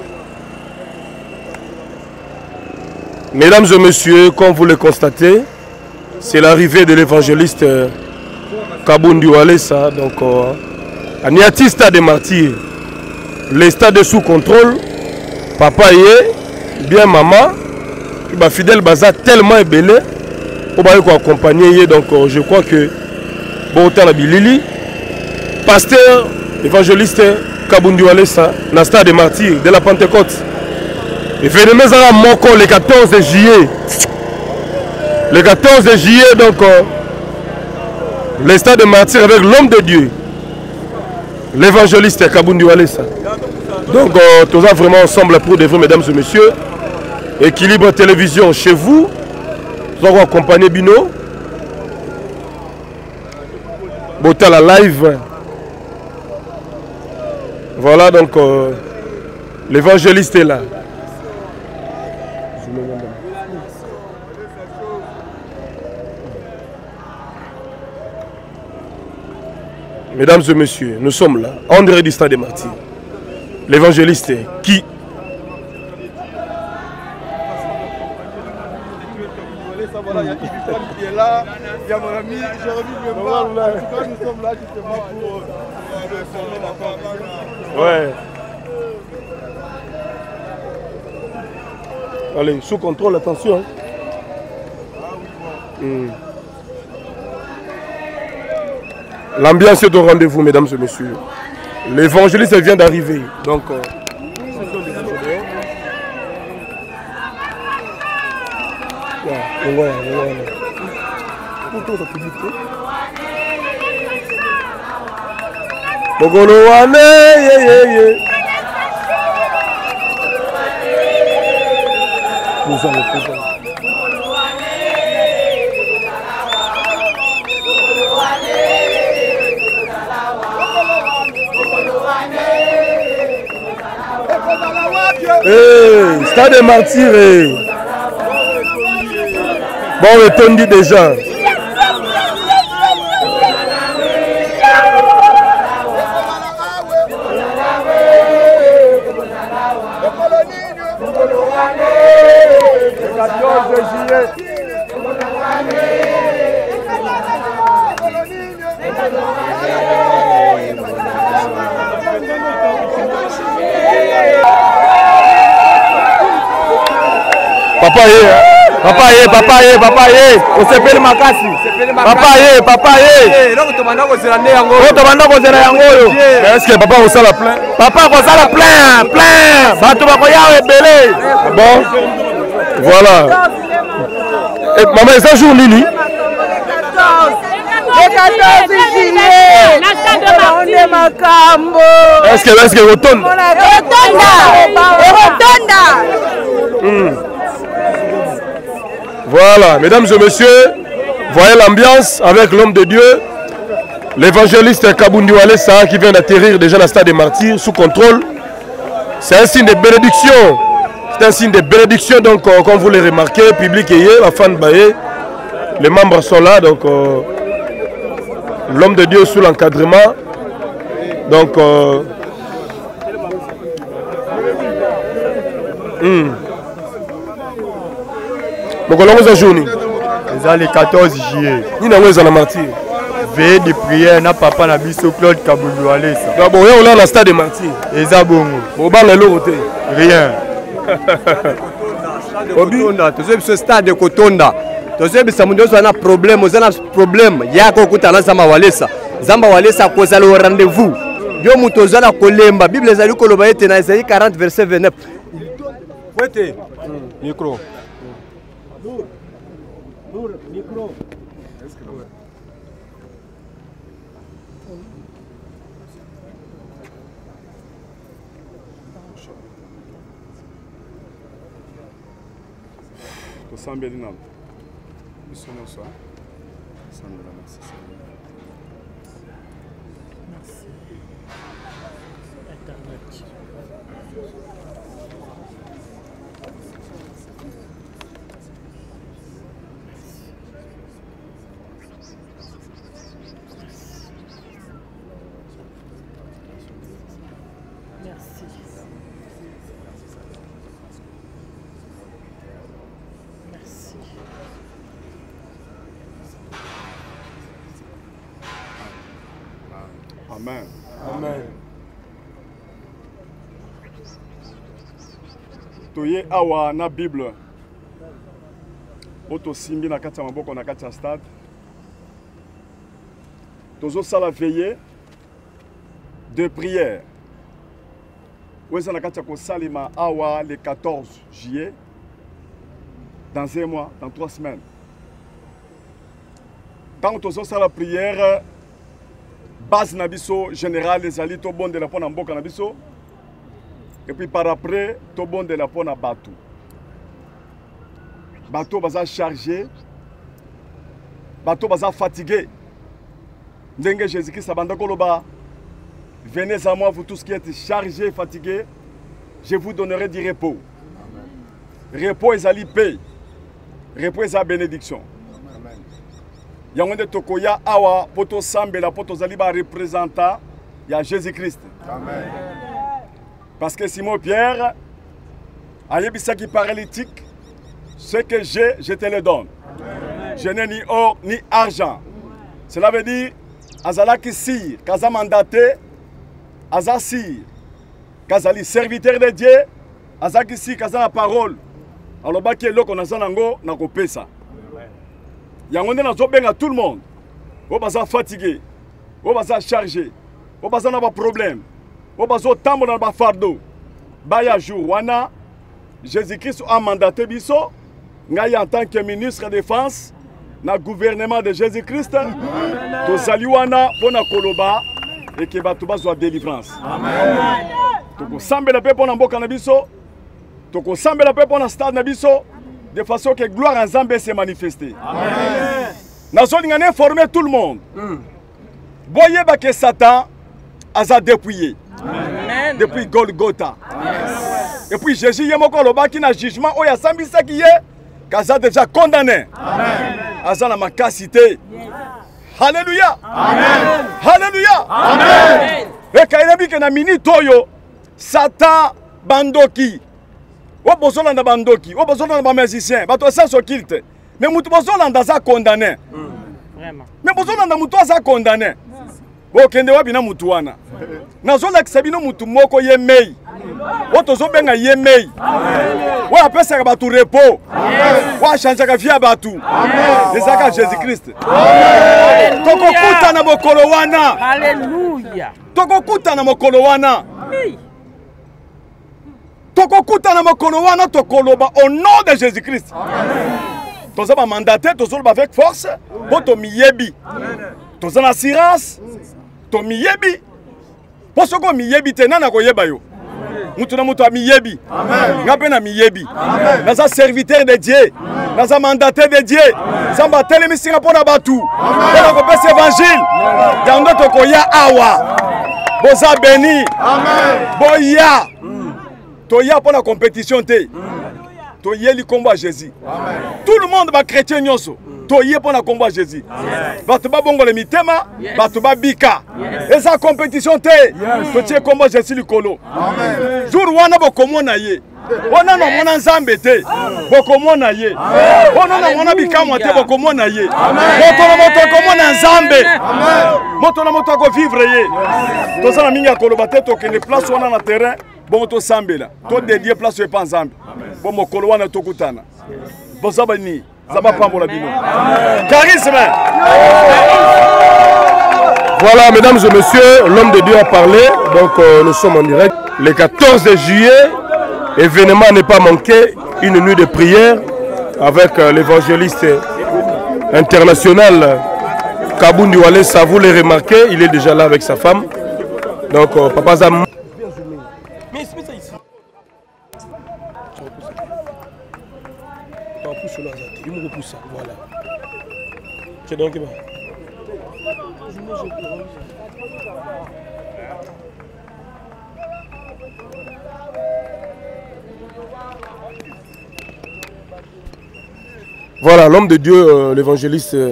Mesdames et messieurs, comme vous le constatez, c'est l'arrivée de l'évangéliste euh, Kabundu Alessa, donc euh, à Niati Stade des Martyrs. Les stades sous contrôle, papa y est, bien maman, puis bah, fidèle baza tellement ébélé, pour bah, accompagner, donc euh, je crois que bon temps la bilili, pasteur, évangéliste Kabundu Alessa, dans le Stade des Martyrs de la Pentecôte. Événement à Moko le quatorze juillet. Le quatorze juillet, donc, euh, le Stade des Martyrs avec l'homme de Dieu, l'évangéliste Kabundu Alessa. Donc, euh, tout ça vraiment ensemble pour de vous, mesdames et messieurs. Équilibre télévision chez vous. Nous allons accompagner Bino. Botal la live. Voilà donc euh, l'évangéliste est là. Mesdames et messieurs, nous sommes là, en direct du Stade des Martyrs. L'évangéliste qui voilà, il y a Yves qui est là, il y a mon ami Jérémy Memba. En tout cas, nous sommes là justement pour euh, former la parole. Ouais. Allez, sous contrôle, attention. Mmh. L'ambiance est au rendez-vous, mesdames et messieurs. L'évangéliste vient d'arriver. Donc, euh, ouais, ouais, ouais. Bogolo wane, yeah, yeah, yeah. Nous allons, nous allons. Hey, Stade des Martyrs. Bon, on dit déjà. quatorze juillet. Papa est, Papa ye, papa ye, papa ye. On s'appelle Makasi. Papa ye, papa ye. Donc tu m'as dit que yango. Oh, tu m'as dit que yango. Est-ce que papa on la plein? Papa on la plein, plein. Bato bakoya ebelé. Bon. Voilà. Et maman, ça joue Nini? Le quatorze juillet, on est Macambo. Est-ce que est-ce que retourne? Rotonda, Rotonda. Voilà, mesdames et messieurs, voyez l'ambiance avec l'homme de Dieu, l'évangéliste Kabundi Walesa qui vient d'atterrir déjà dans le stade des martyrs sous contrôle. C'est un signe de bénédiction. C'est un signe de bénédiction, donc euh, comme vous l'avez remarqué, public et la fan baillé, les membres sont là, donc euh, l'homme de Dieu sous l'encadrement. Donc euh, hmm. Donc on a une journée. C'est le quatorze juillet. Ni na weza na martyr. Veille de prière na papa na biso Claude Kabundi Walesa. D'abord on est dans stade des martyrs. Eza bongo. Au bas le côté. Rien. Kotonda, tu sais ce stade de Kotonda. Tu sais ça mundoso na problème, on a problème. Yako kutana Zamba Walesa. Zamba Walesa koza le rendez-vous. Yo mutoza la kolemba. Bible ezali koloba ete na Isaïe quarante verset vingt-neuf. Wete. Micro. Micro. Sambe dinam. Bisous ça. Sambe la merci. Merci. Internet. Amen. Amen. Toye awa na Bible. Oto simbi na kati ya maboko na kati ya stade. Tozo sala veillée de prière. Weza na kati ya kosalima awa le quatorze juillet. Dans un mois, dans trois semaines. Quand tozo sala prière, base nabiso général les alliés to bon de la pona mboka nabiso et puis par après to bon de la pona bateau bateau baza chargé bateau baza fatigué ndenge Jésus-Christ abanda koloba venez à moi vous tous qui êtes chargés fatigués je vous donnerai du repos. Repos ezali paix, repos eza bénédiction. Yango nde tokoya awa poto sambela poto zali ba représenta ya Jésus-Christ. Amen. Parce que Simon Pierre a yebisaki paralytique, ce que j'ai, je te le donne. Amen. Je n'ai ni or ni argent. Cela veut dire azalaki sir, kaza mandaté, aza sir, kazali serviteur de Dieu, azaki sir kaza na parole. Alors baki eloko na zanango na kopesa. Yango nde nazobenga tout le monde. O baza fatigué, o baza chargé, o baza na ba problème, o bazo tambola na ba fardeau. Baya jour wana Jésus-Christ a mandaté biso ngai en tant que ministre de défense na gouvernement de Jésus-Christ. To sali wana pona koloba et que bato bazwa délivrance. Amen. Toko sambela pe pona mboka na biso, toko sambela pe pona stade na biso. De façon que gloire en Zambé s'est manifestée. Amen. Nous avons informé tout le monde. Voyez mm. que Satan a dépouillé. Amen. Depuis Golgotha. Yes. Et puis Jésus qui a jugement où il y a Sambisa qui est, a déjà condamné. Amen. Aza na makasité. Alléluia. Amen. Alléluia. Amen. Et quand il a dit que na mini toyo, Satan bandoki. O besoin de bandoki, o besoin de musicien, bato ça so kilte. Mais mutu besoin d'aza condamné. Vraiment. Mais besoin de mutu aza condamné. Bo kende wa bina mutu wana. Nazo la kisabino mutu moko ye mei. oyo tozobenga ye mei oyo apesaka bato repos oyo achangeaka vie ya bato ezalaka jésus christ tokokutana mokolo wana tokokutana mokolo wana tokokutana mokolo wana tokoloba au nom de jésus christ toza bamandate tozoloba avec force mpo tomiyebi toza na assurance tomiyebi mpo soki omiyebi te nani akoyeba yo mutu na mutu amiyebi nga mpe na miyebi naza serviteur de dieu naza mandataire de dieu nzambe atelemisika mpo na bato mpona kopesa évangile yango tokoya awa boza beni boya toya mpo na compétition te toyeli kombo ya jésus tout le monde bachrétien nyonso toye mpo na kombo ya jésus bato babongola mitema bato babika eza compétition te totie kombo ya jésus likolo jour wana bokomona ye wana nomona nzambe te bokomona ye wana nomona bikamwa te bokomona ye moto na moto akomona nzambe moto na moto akovivre ye toza na mingi ya koloba te tokende place wana na terrain bongo tosambela todedie place epa nzambe bo mokolo wana tokutana boza bani zaba pambola bino charisme. Voilà, mesdames et messieurs, l'homme de Dieu a parlé. Donc euh, nous sommes en direct. Le quatorze juillet, événement n'est pas manqué, une nuit de prière avec euh, l'évangéliste international Kabundi Walesa. Vous l'avez remarqué, il est déjà là avec sa femme. Donc euh, Papa Zam. Voilà. C'est donc bon. Voilà, l'homme de Dieu, euh, l'évangéliste euh,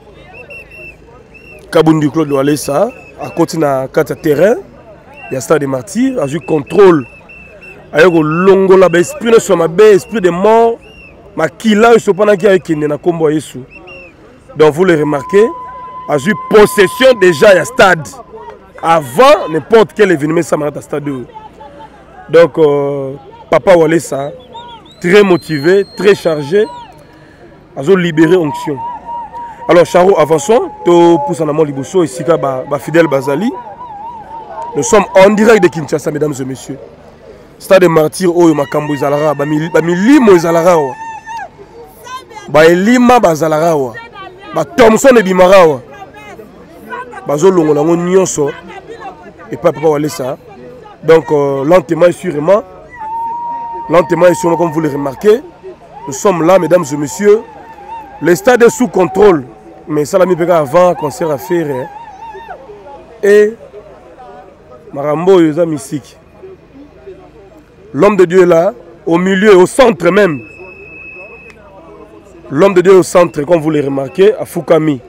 Kabundi Claude Walesa, à côté de quatre terrain, il y a stade des martyrs, a eu contrôle. Avec le longo là, esprit de son esprit de mort. Makila il se pendant qu'il y a qui na kombo Yesu. Donc vous le remarquez, a eu possession déjà il y a stade. Avant n'importe quel événement ça m'a stade. Donc euh, Papa Walesa très motivé, très chargé, a libéré onction. Alors Charo avançons, to pousse en amont liboso ici ka ba, ba fidèle Bazali. Nous sommes en direct de Kinshasa mesdames et messieurs. Stade des martyrs oyo makambo izalara ba milimo izalara. Ba elima bazalara wa ba Thomson ebimara wa bazolongo nango nyonso et pas Papa Walesa. Donc euh, lentement et sûrement lentement et sûrement comme vous le remarquez, nous sommes là mesdames et messieurs. Le stade est sous contrôle mais ça l'a mis avant concert à faire hein. Et Marambo yoza mystique. L'homme de Dieu est là au milieu au centre même. L'homme de Dieu au centre, comme vous l'avez remarqué, à Fukami.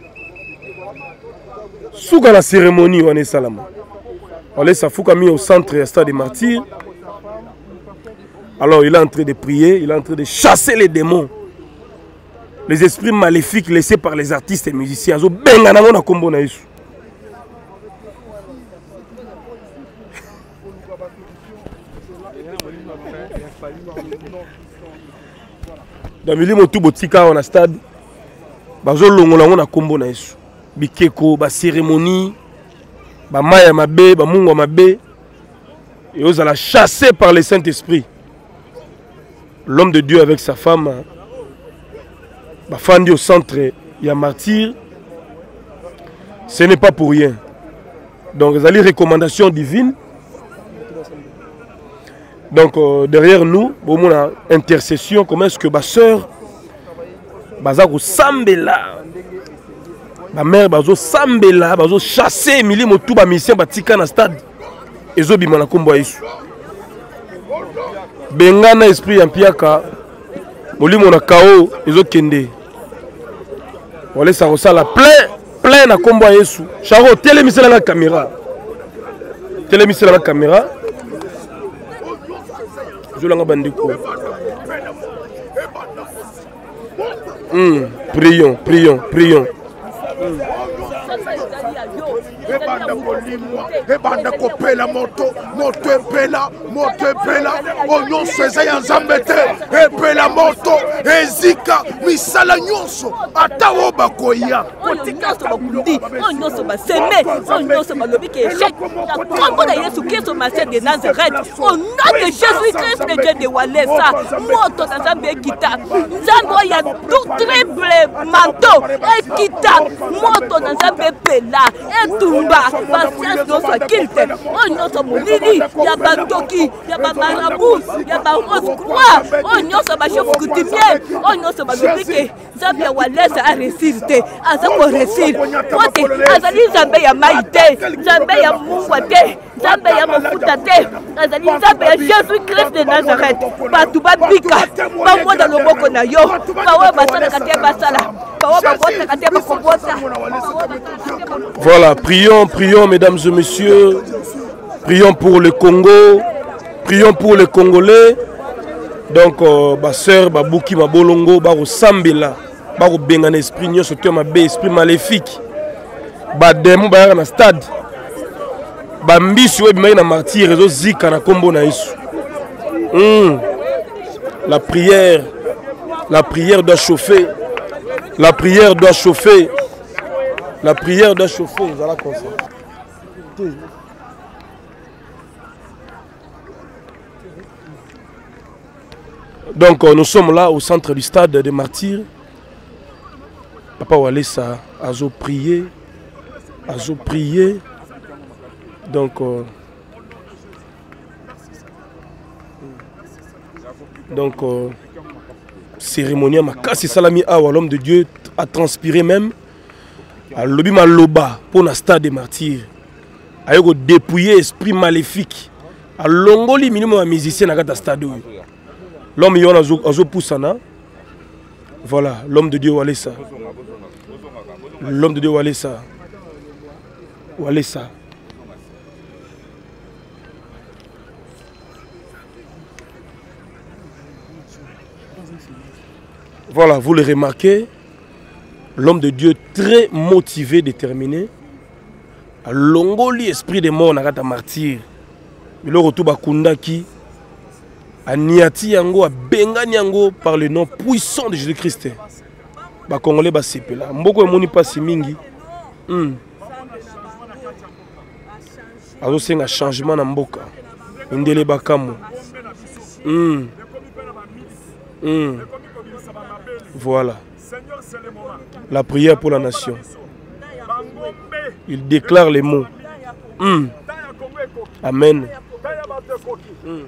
Sous la cérémonie, on est salama. On laisse à Fukami au centre, à stade des martyrs. Alors il est en train de prier, il est en train de chasser les démons. Les esprits maléfiques laissés par les artistes et musiciens. Dans le milieu tout botika on a stade bazo longola on a combo na yesu bikeko ba cérémonie ba maya mabe ba mungo mabe et aux la chassé par le Saint-Esprit. L'homme de Dieu avec sa femme ba fandi au centre il y a martyr. Ce n'est pas pour rien. Donc les ali recommandations divines. Donc euh, derrière nous, au moins intercession, comment est-ce que ma soeur, Bazako Sambela, ma mère Bazo Sambela, Bazo chasser Emily Motou, ba mission batika na stade, et zo bimana kombo Yesu. Bengana esprit ampiaka, molimo na kao, ezo kende. Wale sa rosala plein, plein na kombo Yesu. Charo télémisela la caméra, télémisela la caméra. Mmh. Prions, prions, prions. ebanda kolimwa ebanda kopela moto moto epela moto epela onyonso eza ya nzambe te epela moto ezika misala nyonso ata o bakoya nyonso bakundi nyonso baseme nyonso balobi ke échec na kombo na Yesu Kristo Master de Nazareth au nom de Jésus Christ de Dieu de Walesa moto na nzambe ekita nzambe ya tout triple manteau ekita moto na nzambe pela etumba patience nyonso akilte nyonso molili ya bandoki ya bamarabu ya barose croix nyonso bachef coutumier nyonso balobi ke nzambe ya Walesa aresir te aza koresir pote azali nzambe ya mai te nzambe ya mungwa te nzambe ya mafuta te azali nzambe ya Jésus Christ de Nazareth bato babika bango na loboko na yo bawe basalaka te basala bawe babotaka te bakobota. Voilà, prions, prions mesdames et messieurs, prions pour le Congo, prions pour les Congolais. Donc euh, ba sœur babuki mabolongo ba sambela ba benga na esprit nyonso te mabe esprit maléfique ba demo ba na stade ba mbisu we bimai na martyr ezo zika na kombo na Yesu. Mm. La prière, la prière doit chauffer. La prière doit chauffer. La prière doit chauffer. Vous allez comme ça. Donc euh, nous sommes là au centre du stade des martyrs. Papa Walesa a prié, a prié. Donc euh, donc euh, cérémonie makasi salami awa l'homme de Dieu a transpiré même à lobi maloba pour na stade des martyrs. Ayoko dépouiller esprit maléfique. A longoli minimum musicien na kata stade. L'homme y a zo poussana. Voilà, l'homme de Dieu Walesa. L'homme de Dieu Walesa. Walesa. Voilà, vous le remarquez, l'homme de Dieu très motivé, déterminé. A longoli esprit de mort na martyr. Il a retour bakunda qui a niati yango a bengani yango par le nom puissant de Jésus-Christ. Ba Congolais ba sepela. Mboko emoni pasi mingi. Hmm. Azo senga changement na mboka. Indele bakamo. Hmm. Hmm. Voilà. La prière pour la nation. Il déclare les mots. Mm. Amen. Mm.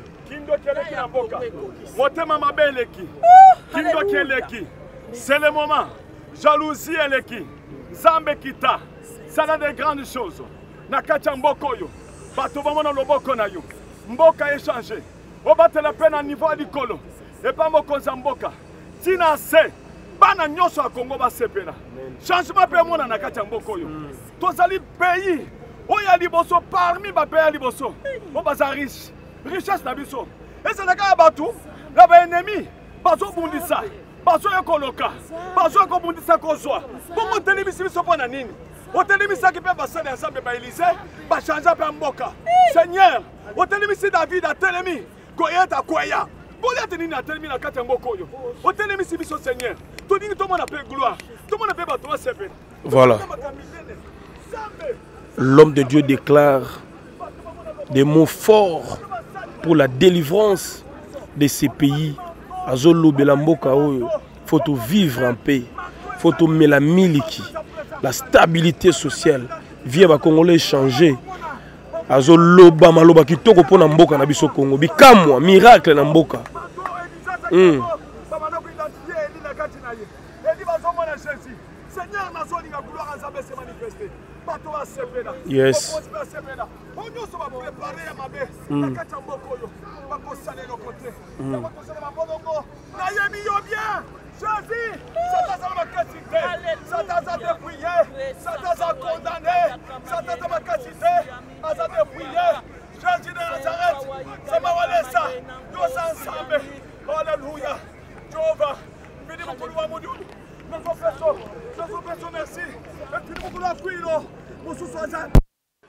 C'est le moment. Jalousie et l'équipe. Zambe kita. Ça a de grandes choses. Nakacha mbokoyo. Bato bamona loboko na yo. Mboka échangé. Obate la peine à niveau à l'icolo. Et pas moko zamboka. Tina se. Bana nyonso a Congo ba sepela. Changement pe mona na kati ya mboko yo. Tozali pays oya liboso parmi ba pays liboso. O baza riche. Richesse na biso. Et c'est naka batu na ba ennemi. Bazo bundisa. Bazo ekoloka. Bazo ko bundisa ko zwa. Bongo telemisi biso pona nini? O telemisa ki pe ba sala ensemble ba Élysée, ba changer pe mboka. Seigneur, o telemisi David a telemi ko yeta koya. Voilà. L'homme de Dieu déclare des mots forts pour la délivrance de ces pays. Azolo Belamboka, il faut vivre en paix. Il faut mettre la miliki, la stabilité sociale. Viens Congolais changer. Azolo Bamaloba kitoko pona mboka na biso Congo. Bikamwa miracle na mboka. Mm. Yes. Mm. Mm. Alléluia. Jéhovah, bénis mon pouvoir, mon Dieu. Nous sommes personnes, nous sommes personnes, merci. Et puis nous voulons appuyer, nous sommes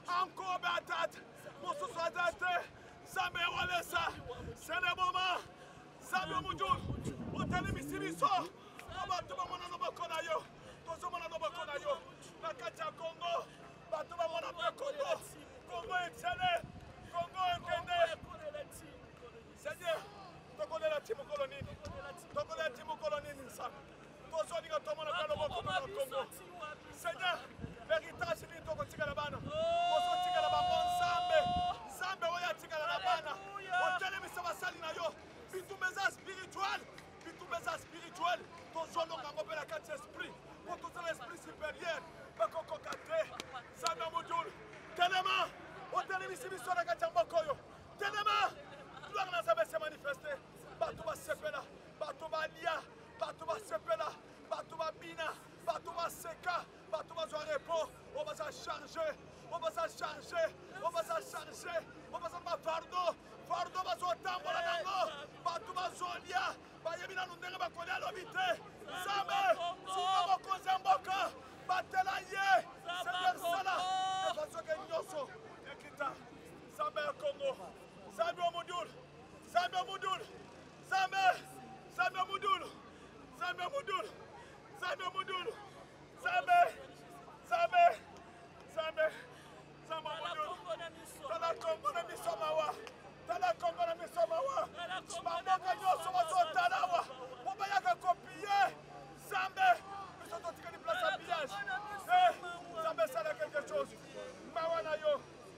Katate, Zambe Walesa, c'est le moment. Zambe Mujul, Otele Misibiso, Abatuma Mona Nobakona yo, Tozomana Nobakona yo, Nakacha Congo, Batuma Mona Congo, Congo excellent, Congo Ekende. Seigneur, Tokole la Timu Kolonini, Tokole la Timu Kolonini, Sam. Tozoni Gatomona Kalobakona Congo. Seigneur, l'héritage est au Tika la Bana. Au Tika la Bana, Zambe, Zambe, Oya Tika la Bana. Au Télémissa Salina yo, Bitumeza spirituel, Bitumeza spirituel. Ton zone on a la quatre esprits. Pour tout l'esprit supérieur, Bakoko Kate, Zambe Moudjoul, Téléma, au Télémissa Bissona Katambokoyo, Téléma, gloire n'a jamais se manifester. Batouba Sepela, Batouba Lia, Batouba Sepela, Batouba Bina, Batouba Seka. On va repos, on va s'en charger, on va s'en charger, on va s'en charger, on va s'en fardeau, fardeau va s'en tambour à l'ango, batou va zolia, bayemina n'undere va connaître l'obité, Zame, Souma Kozamboka, Batela Ye, Seigneur Sala, de façon que Nyoso, Ekita, Zame Congo, Zame Moudoul, Zame Moudoul, Zame, Zame Moudoul, Zame Moudoul, Zame Moudoul, Zame, Zame, Zame, Zame Moudoul, Tala Congo na Misomawa, Tala Congo na Misomawa, Mamoka Nyoso Mazotalawa, Mobayaka copier, Zame, nous sommes tous les places à pillage, Zame ça a quelque chose, Mawana yo,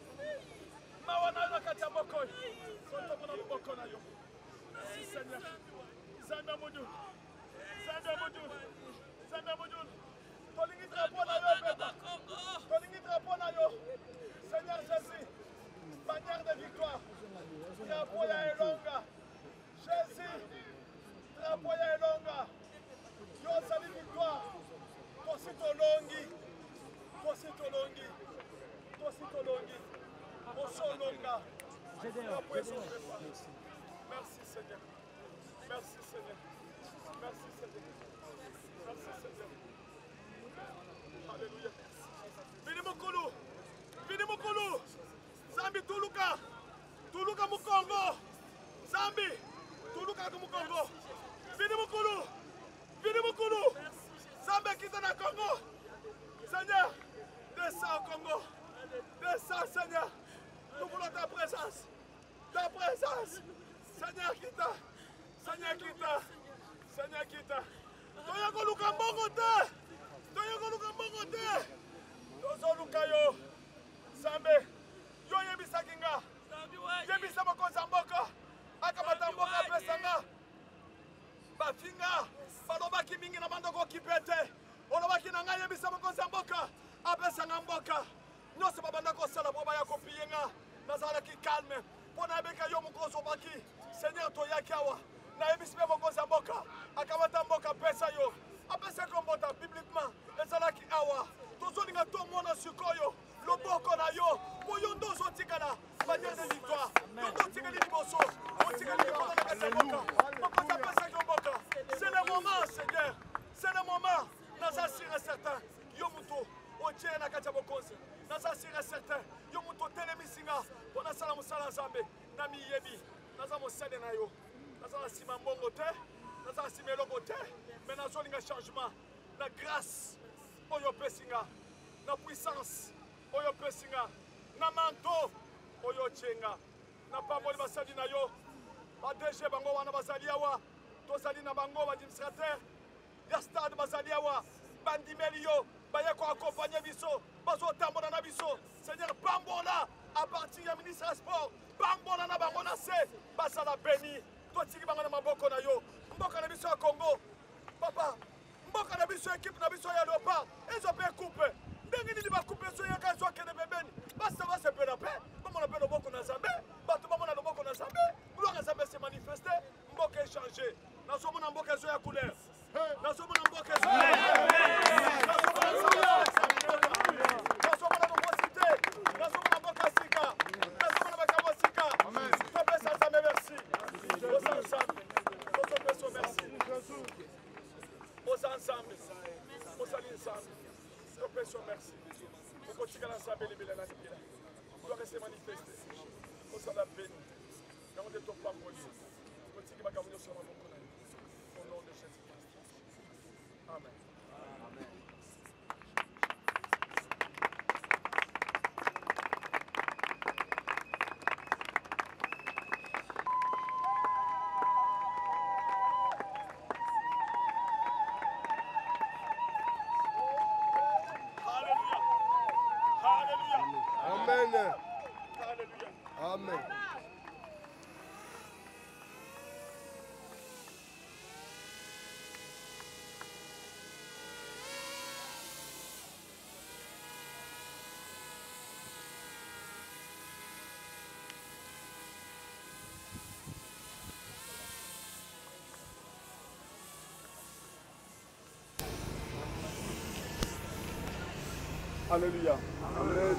Mawana yo Katamokoy, Sotomona Mokona yo, merci Seigneur, Zame Moudoul, Zame Moudoul, Zame Moudoul. Tolingi drapeau na yo, Papa. Tolingi drapeau na yo. Seigneur Jésus, bannière de victoire. Drapeau ya elonga. Jésus, drapeau ya elonga. Yo sali victoire. Tosi tolongi. Tosi tolongi. Tosi tolongi. Oso longa. Drapeau ya son prépa. Merci Seigneur. Merci Seigneur. Merci Seigneur. Merci Seigneur. Alléluia. Vini Mukulu. Vini Mukulu. Zambi Tuluka. Tuluka Mukongo. Zambi. Tuluka Mukongo. Vini Mukulu. Vini Mukulu. Zambi quitte na Congo. Seigneur, descends au Congo. Descends, Seigneur. Nous voulons ta présence. Ta présence. Seigneur, quitte. Seigneur, quitte. Seigneur, quitte. Toyako Luka Mogote. Toyoko luka mongote. Tozo luka yo. Zambe. Yo yebisa kinga. Yebisa makoza mboka. Akamata mboka pesanga. Bafinga. Balobaki mingi na mandoko kipete. Olobaki na nga yebisa makoza mboka. Apesanga mboka. Nyose babanda ko sala boba ya kopiyenga. Nazala ki calme. Pona beka yo mukozo baki. Seigneur toyaki awa. Na yebisa makoza mboka. Akamata mboka pesa yo. Apesa kombota bibliquement ezalaki awa tozolinga tomona sikoyo loboko na yo boyo ndo ozotikala manière de victoire yondo otikali liboso otikali liboso na kati ya mboka mokonzi apesaki yo mboka c'est le moment Seigneur c'est le moment naza sûr et certain yo moto otie na kati ya bokonzi naza sûr et certain yo moto otelemisinga mpo nasala mosala nzambe na miyebi naza mosede na yo naza na nsima mbongo te naza na nsima eloko te mais nazolinga changement na grâce oyo pesinga na puissance oyo pesinga na manto oyo tyenga na pamboli basali na yo ba D G bango wana bazali awa tozali na bango baadministrateur ya stade bazali awa bandimeli yo baye koaccompagne biso bazotambola na biso Seigneur pambola à partir ya ministre ya sport pambola na bango na se bazala beni totiki bango na maboko na yo mboka na biso ya Congo papa mboka na biso équipe na biso ya Leopard ezo pe coupe ndenge nini ba coupe so ya kazo kene bebeni basa basa pe na pe bomona pe loboko na Nzambe bato bomona loboko na Nzambe gloire Nzambe se manifester mboka échanger nazo mona mboka zo ya couleur nazo mona mboka zo nazo mona nazo mona nomosité nazo mona mboka sika nazo mona bakabo sika to pesa Nzambe merci aux ensemble to pesa merci aux ensemble aux ensemble to pesa merci pour continuer Nzambe libela na libela doit se manifester Amen. Alléluia. Amen.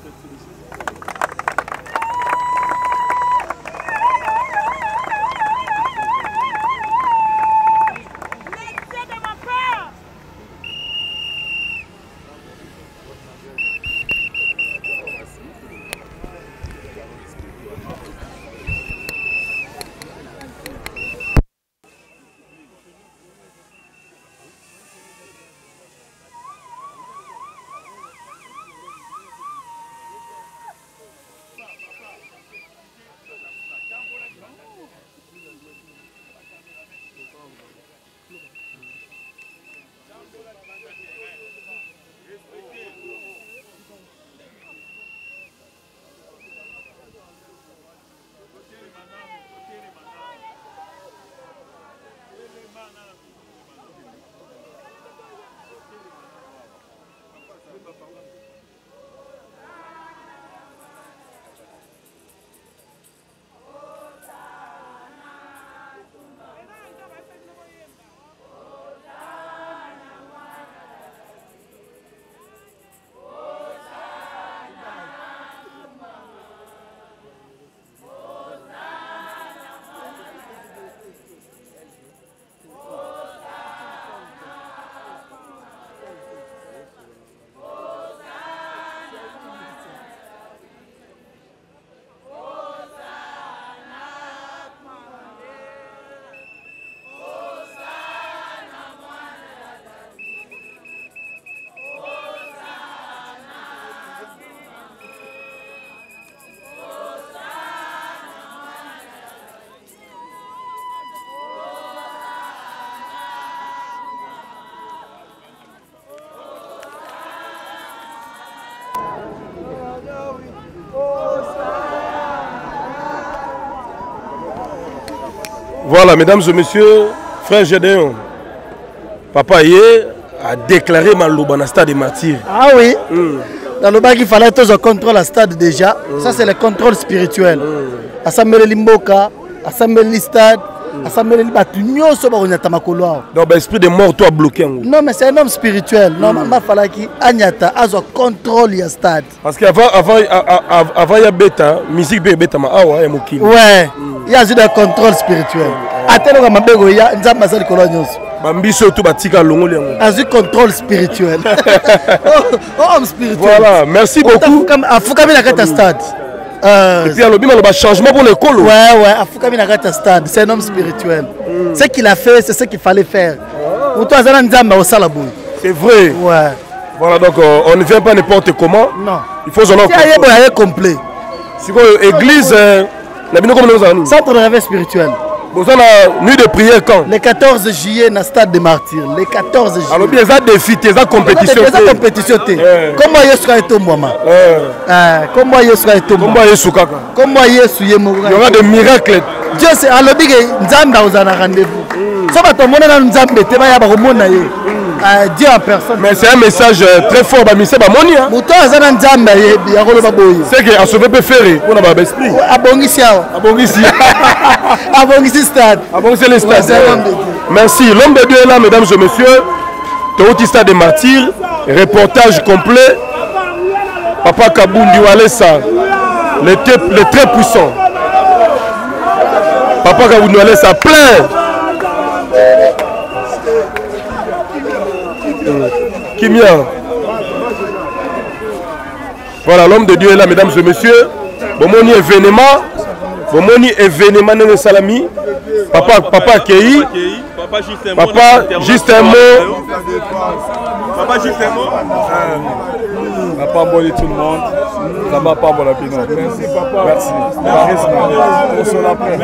Voilà, mesdames et messieurs, frère Gédéon, Papa Yé a déclaré Maloba dans le stade des martyrs. Ah oui, mm. Dans le bas il fallait tous un contrôle à stade déjà. Mm. Ça c'est le contrôle spirituel. Mm. Assemblée Limboka, Assemblée stade, Assemblée Batunyo, so ba onyata makolo. Donc l'esprit de mort toi bloqué. Non mais c'est un homme spirituel. Mm. Normalement il fallait qu'il anyata a un contrôle ya stade. Parce qu'avant avant avant il y a bêta, musique bêta ma awa ya mokini. Ouais. Il y a un contrôle spirituel. Attends, on m'a dit, il y a un contrôle spirituel. Un contrôle spirituel. Oh, spirituel. Voilà, merci beaucoup. À Foucault, il y a un stade. Et puis, il y a un changement pour l'école. Ouais, ouais, à Foucault, il y a un stade. C'est un homme spirituel. Ce qu'il a fait, c'est ce qu'il fallait faire. Pour toi, c'est un homme. C'est vrai. Ouais. Voilà, donc on ne vient pas n'importe comment. Non. Il faut en avoir complet. Si vous église. Centre de réveil spirituel. Vous avez la nuit de prière quand? Le quatorze juillet, dans le stade des martyrs. Le quatorze juillet. Alors, bien, il y a des défis, il y a des compétitions. Il y a des compétitions. Comment Yesu a été au moment? Comment Yesu a été au moment? Comment Yesu a été Comment Yesu a été au moment? Il y aura des miracles. Dieu, c'est à l'objet que Nzambe a un rendez-vous. Ça va te montrer dans Nzambe, tu vas y avoir un monde. Dieu en personne. Mais c'est un message très fort. C'est que à ce peut faire on a pas esprit. Abongisi abongisi abongisi stade. Abongisi le stade. Merci. L'homme de Dieu est là, mesdames et messieurs. Théotie stade des martyrs. Reportage complet. Papa Kabundi Walesa, le très puissant. Papa Kabundi Walesa plein. Kimia. Voilà, l'homme de Dieu est là, mesdames et messieurs. bomoni événement bomoni événement ndenge salami papa papa accueilli papa juste un mot papa juste un mot n'a pas emballé tout le monde ça va pas emballé Pinot merci papa merci on se l'après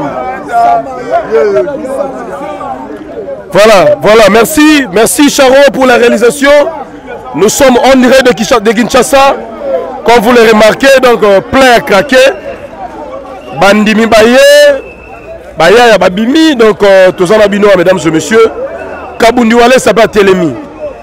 voilà voilà merci merci Charo pour la réalisation. Nous sommes en direct de Kinshasa comme vous le remarquez donc euh, plein à craquer bandimi baye baya ya babimi donc euh, tous en abino mesdames et messieurs Kabundi Wale ça pas télémi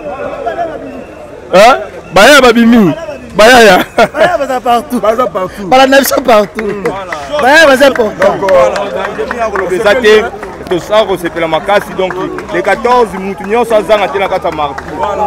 hein baya babimi baya ya baya baza partout baza partout bala nation partout baya baza important donc euh tout ça c'était la makasi donc les quatorze mutunyo ça zanga tena kata marque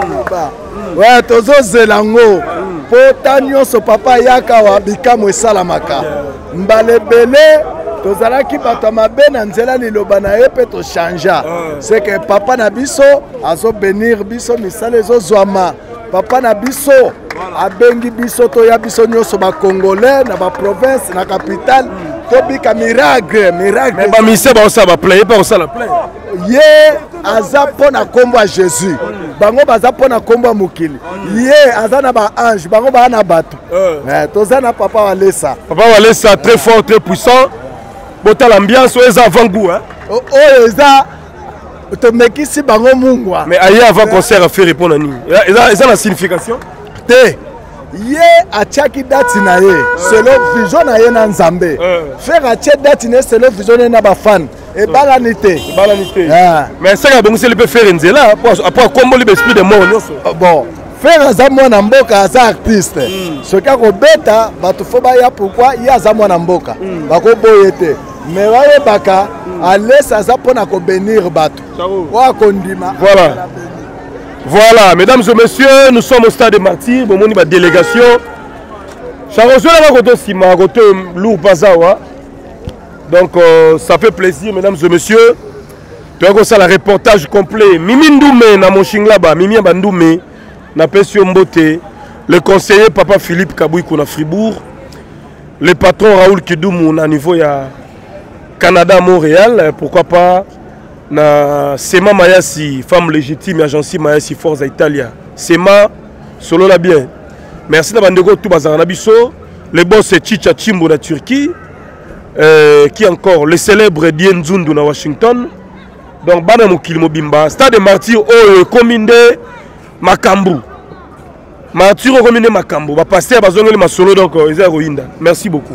ouais tozo zelango pota nyonso papa yaka wa bikamo esalamaka mbale bele tozalaki bato mabe na nzela liloba na ye pe to changea c'est que papa na biso azo bénir biso misala ezozwama papa na biso abengi biso toya biso nyonso ba congolais na ba province na capitale tobika miracle miracle mais ba mise ba osala plein pas osala plein ye aza pona kombo ya Jésus bango baza pona kombo ya mokili ye aza na ba ange bango ba na bato eh toza na papa Walesa papa Walesa très fort très puissant bota l'ambiance oyo eza avant goût hein oyo eza tomekisi bango mungwa mais aye avant concert a fait répondre nini eza eza na signification te ye atiaki date na ye selo vision na ye na nzambe faire atie date na selo vision na ba fan et balani te balani te mais ça ka bongisi le peut faire nzela après combo le esprit de mort nyonso bon faire aza mwana mboka aza artiste soki akobeta bato fo baya pourquoi ye aza mwana mboka bakoboye te mais bayebaka alesa aza mpona kobénir bato oyo akondima voilà. Voilà, mesdames et messieurs, nous sommes au stade de Martyrs, bon, on y a délégation. Charozo là côté Sima, côté lourd Bazawa. Donc euh, ça fait plaisir, mesdames et messieurs. Tu as ça le reportage complet. Mimi Ndoumé na mon ching là-bas, Mimi Bandoumé na Pession Mbote, le conseiller papa Philippe Kabouikou na Fribourg, le patron Raoul Kidoumou na niveau ya Canada Montréal, pourquoi pas na Sema Mayasi, femme légitime, agence Mayasi Forza Italia. Sema, solo la bien. Merci d'abandonner tout bazar nabiso. Le boss c'est Chicha Chimbo de Turquie. Euh, qui encore le célèbre Dien Zundu na Washington. Donc bana mokili mobimba. Stade de Martyrs oh commande Makambu. Martyrs commande Makambu. Ba passer bazongeli masolo donc ils ont merci beaucoup.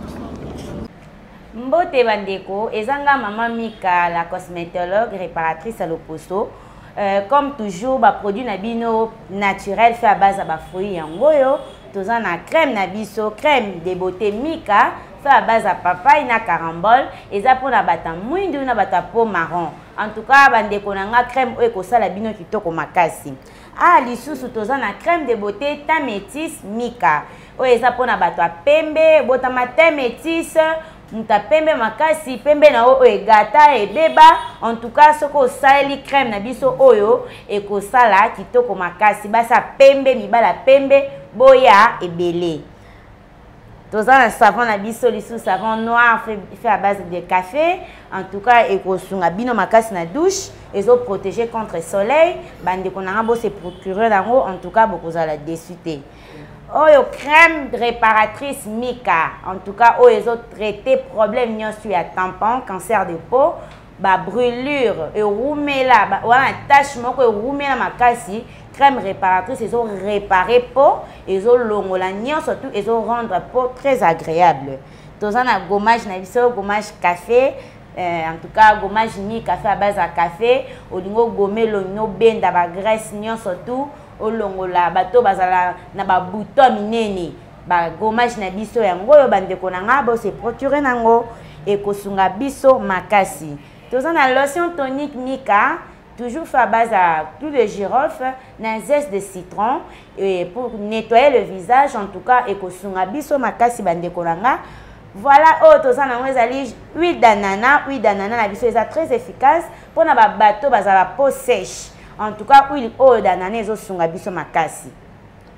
Mbote bandeko, ezanga maman Mika, la cosmétologue réparatrice à l'opposto. Euh, comme toujours, ba produit nabino naturel fait à base à ba fruits yangoyo. Tous en a crème nabiso, crème de beauté Mika fait à base à papaye na carambole. Et ça pour na bata mwindu na bata peau marron. En tout cas, bandeko nanga crème oyo ko sala bino kitoko makasi. Ah, lisusu tous en a crème de beauté ta métis Mika. Oyo ça pour na bata pembe, botama ta métis. Muta pembe makasi pembe na o egata ebeba en tout cas soko sali crème na biso oyo eko sala kitoko makasi basa pembe mibala pembe boya ebele toza na savon na biso lisu savon noir fait, fait à base de café en tout cas eko sunga bino makasi na douche ezo protéger contre soleil bande konanga bo se procurer nango en tout cas bokozala déçuté. Oyo crème réparatrice Mika, en tout cas, oyo ils ont traité problème sur à tampon, cancer de peau, ba brûlure, et roumé là, ba voilà tache moko roumé là makasi, crème réparatrice ils ont réparé peau, ils ont longola nion surtout ils ont rendre peau très agréable. Dans un gommage na biso, gommage café, euh, en tout cas gommage ni café à base à café, au lingo gommer l'oignon benda ba graisse nion surtout. Olongola bato bazala na ba bouton minene ba gommage na biso yango yo bandeko nanga bo se procurer nango et kosunga biso makasi. Toza na lotion tonique Mika toujours fait à base à clou de girofle na zeste de citron et pour nettoyer le visage en tout cas et kosunga biso makasi bandeko nanga. Voilà oh toza na ezali huile d'ananas, huile d'ananas na biso est très efficace pour na ba bato bazala peau sèche. En tout cas, huile eau d'ananas au sunga biso makasi.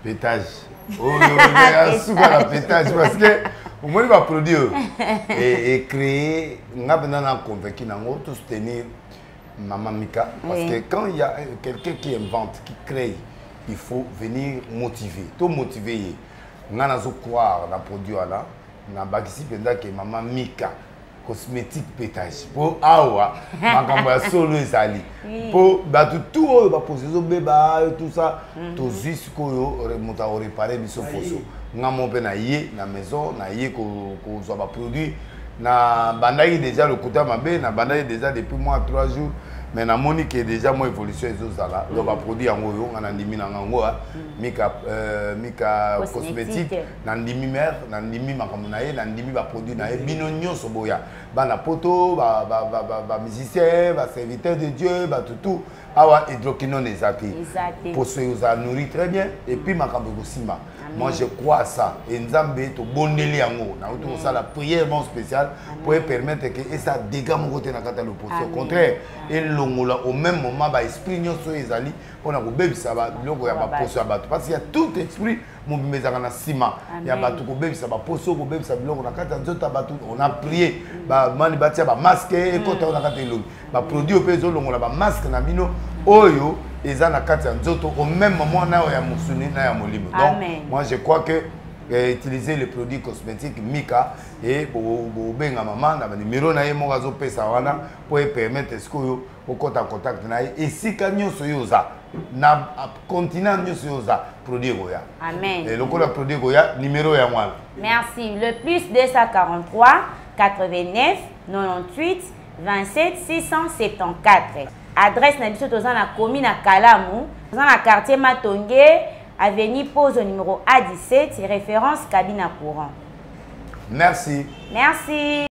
Pétage. Oh, on souvent la pétage parce que au moins il va produire et, et créer. On a besoin convaincu nango tout soutenir Maman Mika parce oui. que quand il y a quelqu'un qui invente, qui crée, il faut venir motiver. Tout motiver. On a croire dans le produit là. On a participé que Maman Mika cosmétique pétage pour awa makambo ya solo ezali pour batu tout oyo ba poser zo beba tout ça to juste koyo remonta o réparer biso poso nga mon pe na ye na maison na ye ko ko zo ba produit na bandaki déjà le kuta mabe na bandaki déjà depuis mois trois jours mais na moni que déjà moi évolution ezo zala lo ba produit yango yo nga na ndimi na ngo mika euh, mika cosmétique na ndimi mère na ndimi makambo na ye na ndimi ba produit na ye bino nyonso boya bana poto ba ba ba ba musicien ba serviteur de Dieu ba tout tout awa hydroquinone ezati pour se ça nourrit très bien et puis makambo kosima moi je crois à ça et nzambe to bondeli yango na auto ça la prière bon spéciale pour permettre que et ça dégâts mon côté na kata le poste au contraire et longola au même moment ba esprit nyonso ezali on a ko bebisa ba loko ya ba poste ya bato parce qu'il y a tout esprit mon mezaka na sima ya bato ko bebisa ba poste ko bebisa biloko na kata nzota bato on a prié ba mani batia ba masque et kota na kata elongi ba produit pe zo longola ba masque na bino oyo eza na kati ya nzoto au même moment na ya musuni na ya molimo donc moi je crois que euh, utiliser les produits cosmétiques Mika et pour benga maman na numéro na ye mo gazo pesa wana pour permettre ce que au contact contact na et si kanyo soyoza na continent nyo soyoza produit goya amen et le ko la produit goya numéro ya moi merci le plus deux cent quarante-trois quatre-vingt-neuf quatre-vingt-huit vingt-sept six cent soixante-quatorze. Adresse na biso toza na commune à Kalamu, toza na quartier Matonge, avenue Pose au numéro A dix-sept, référence cabine à courant. Merci. Merci.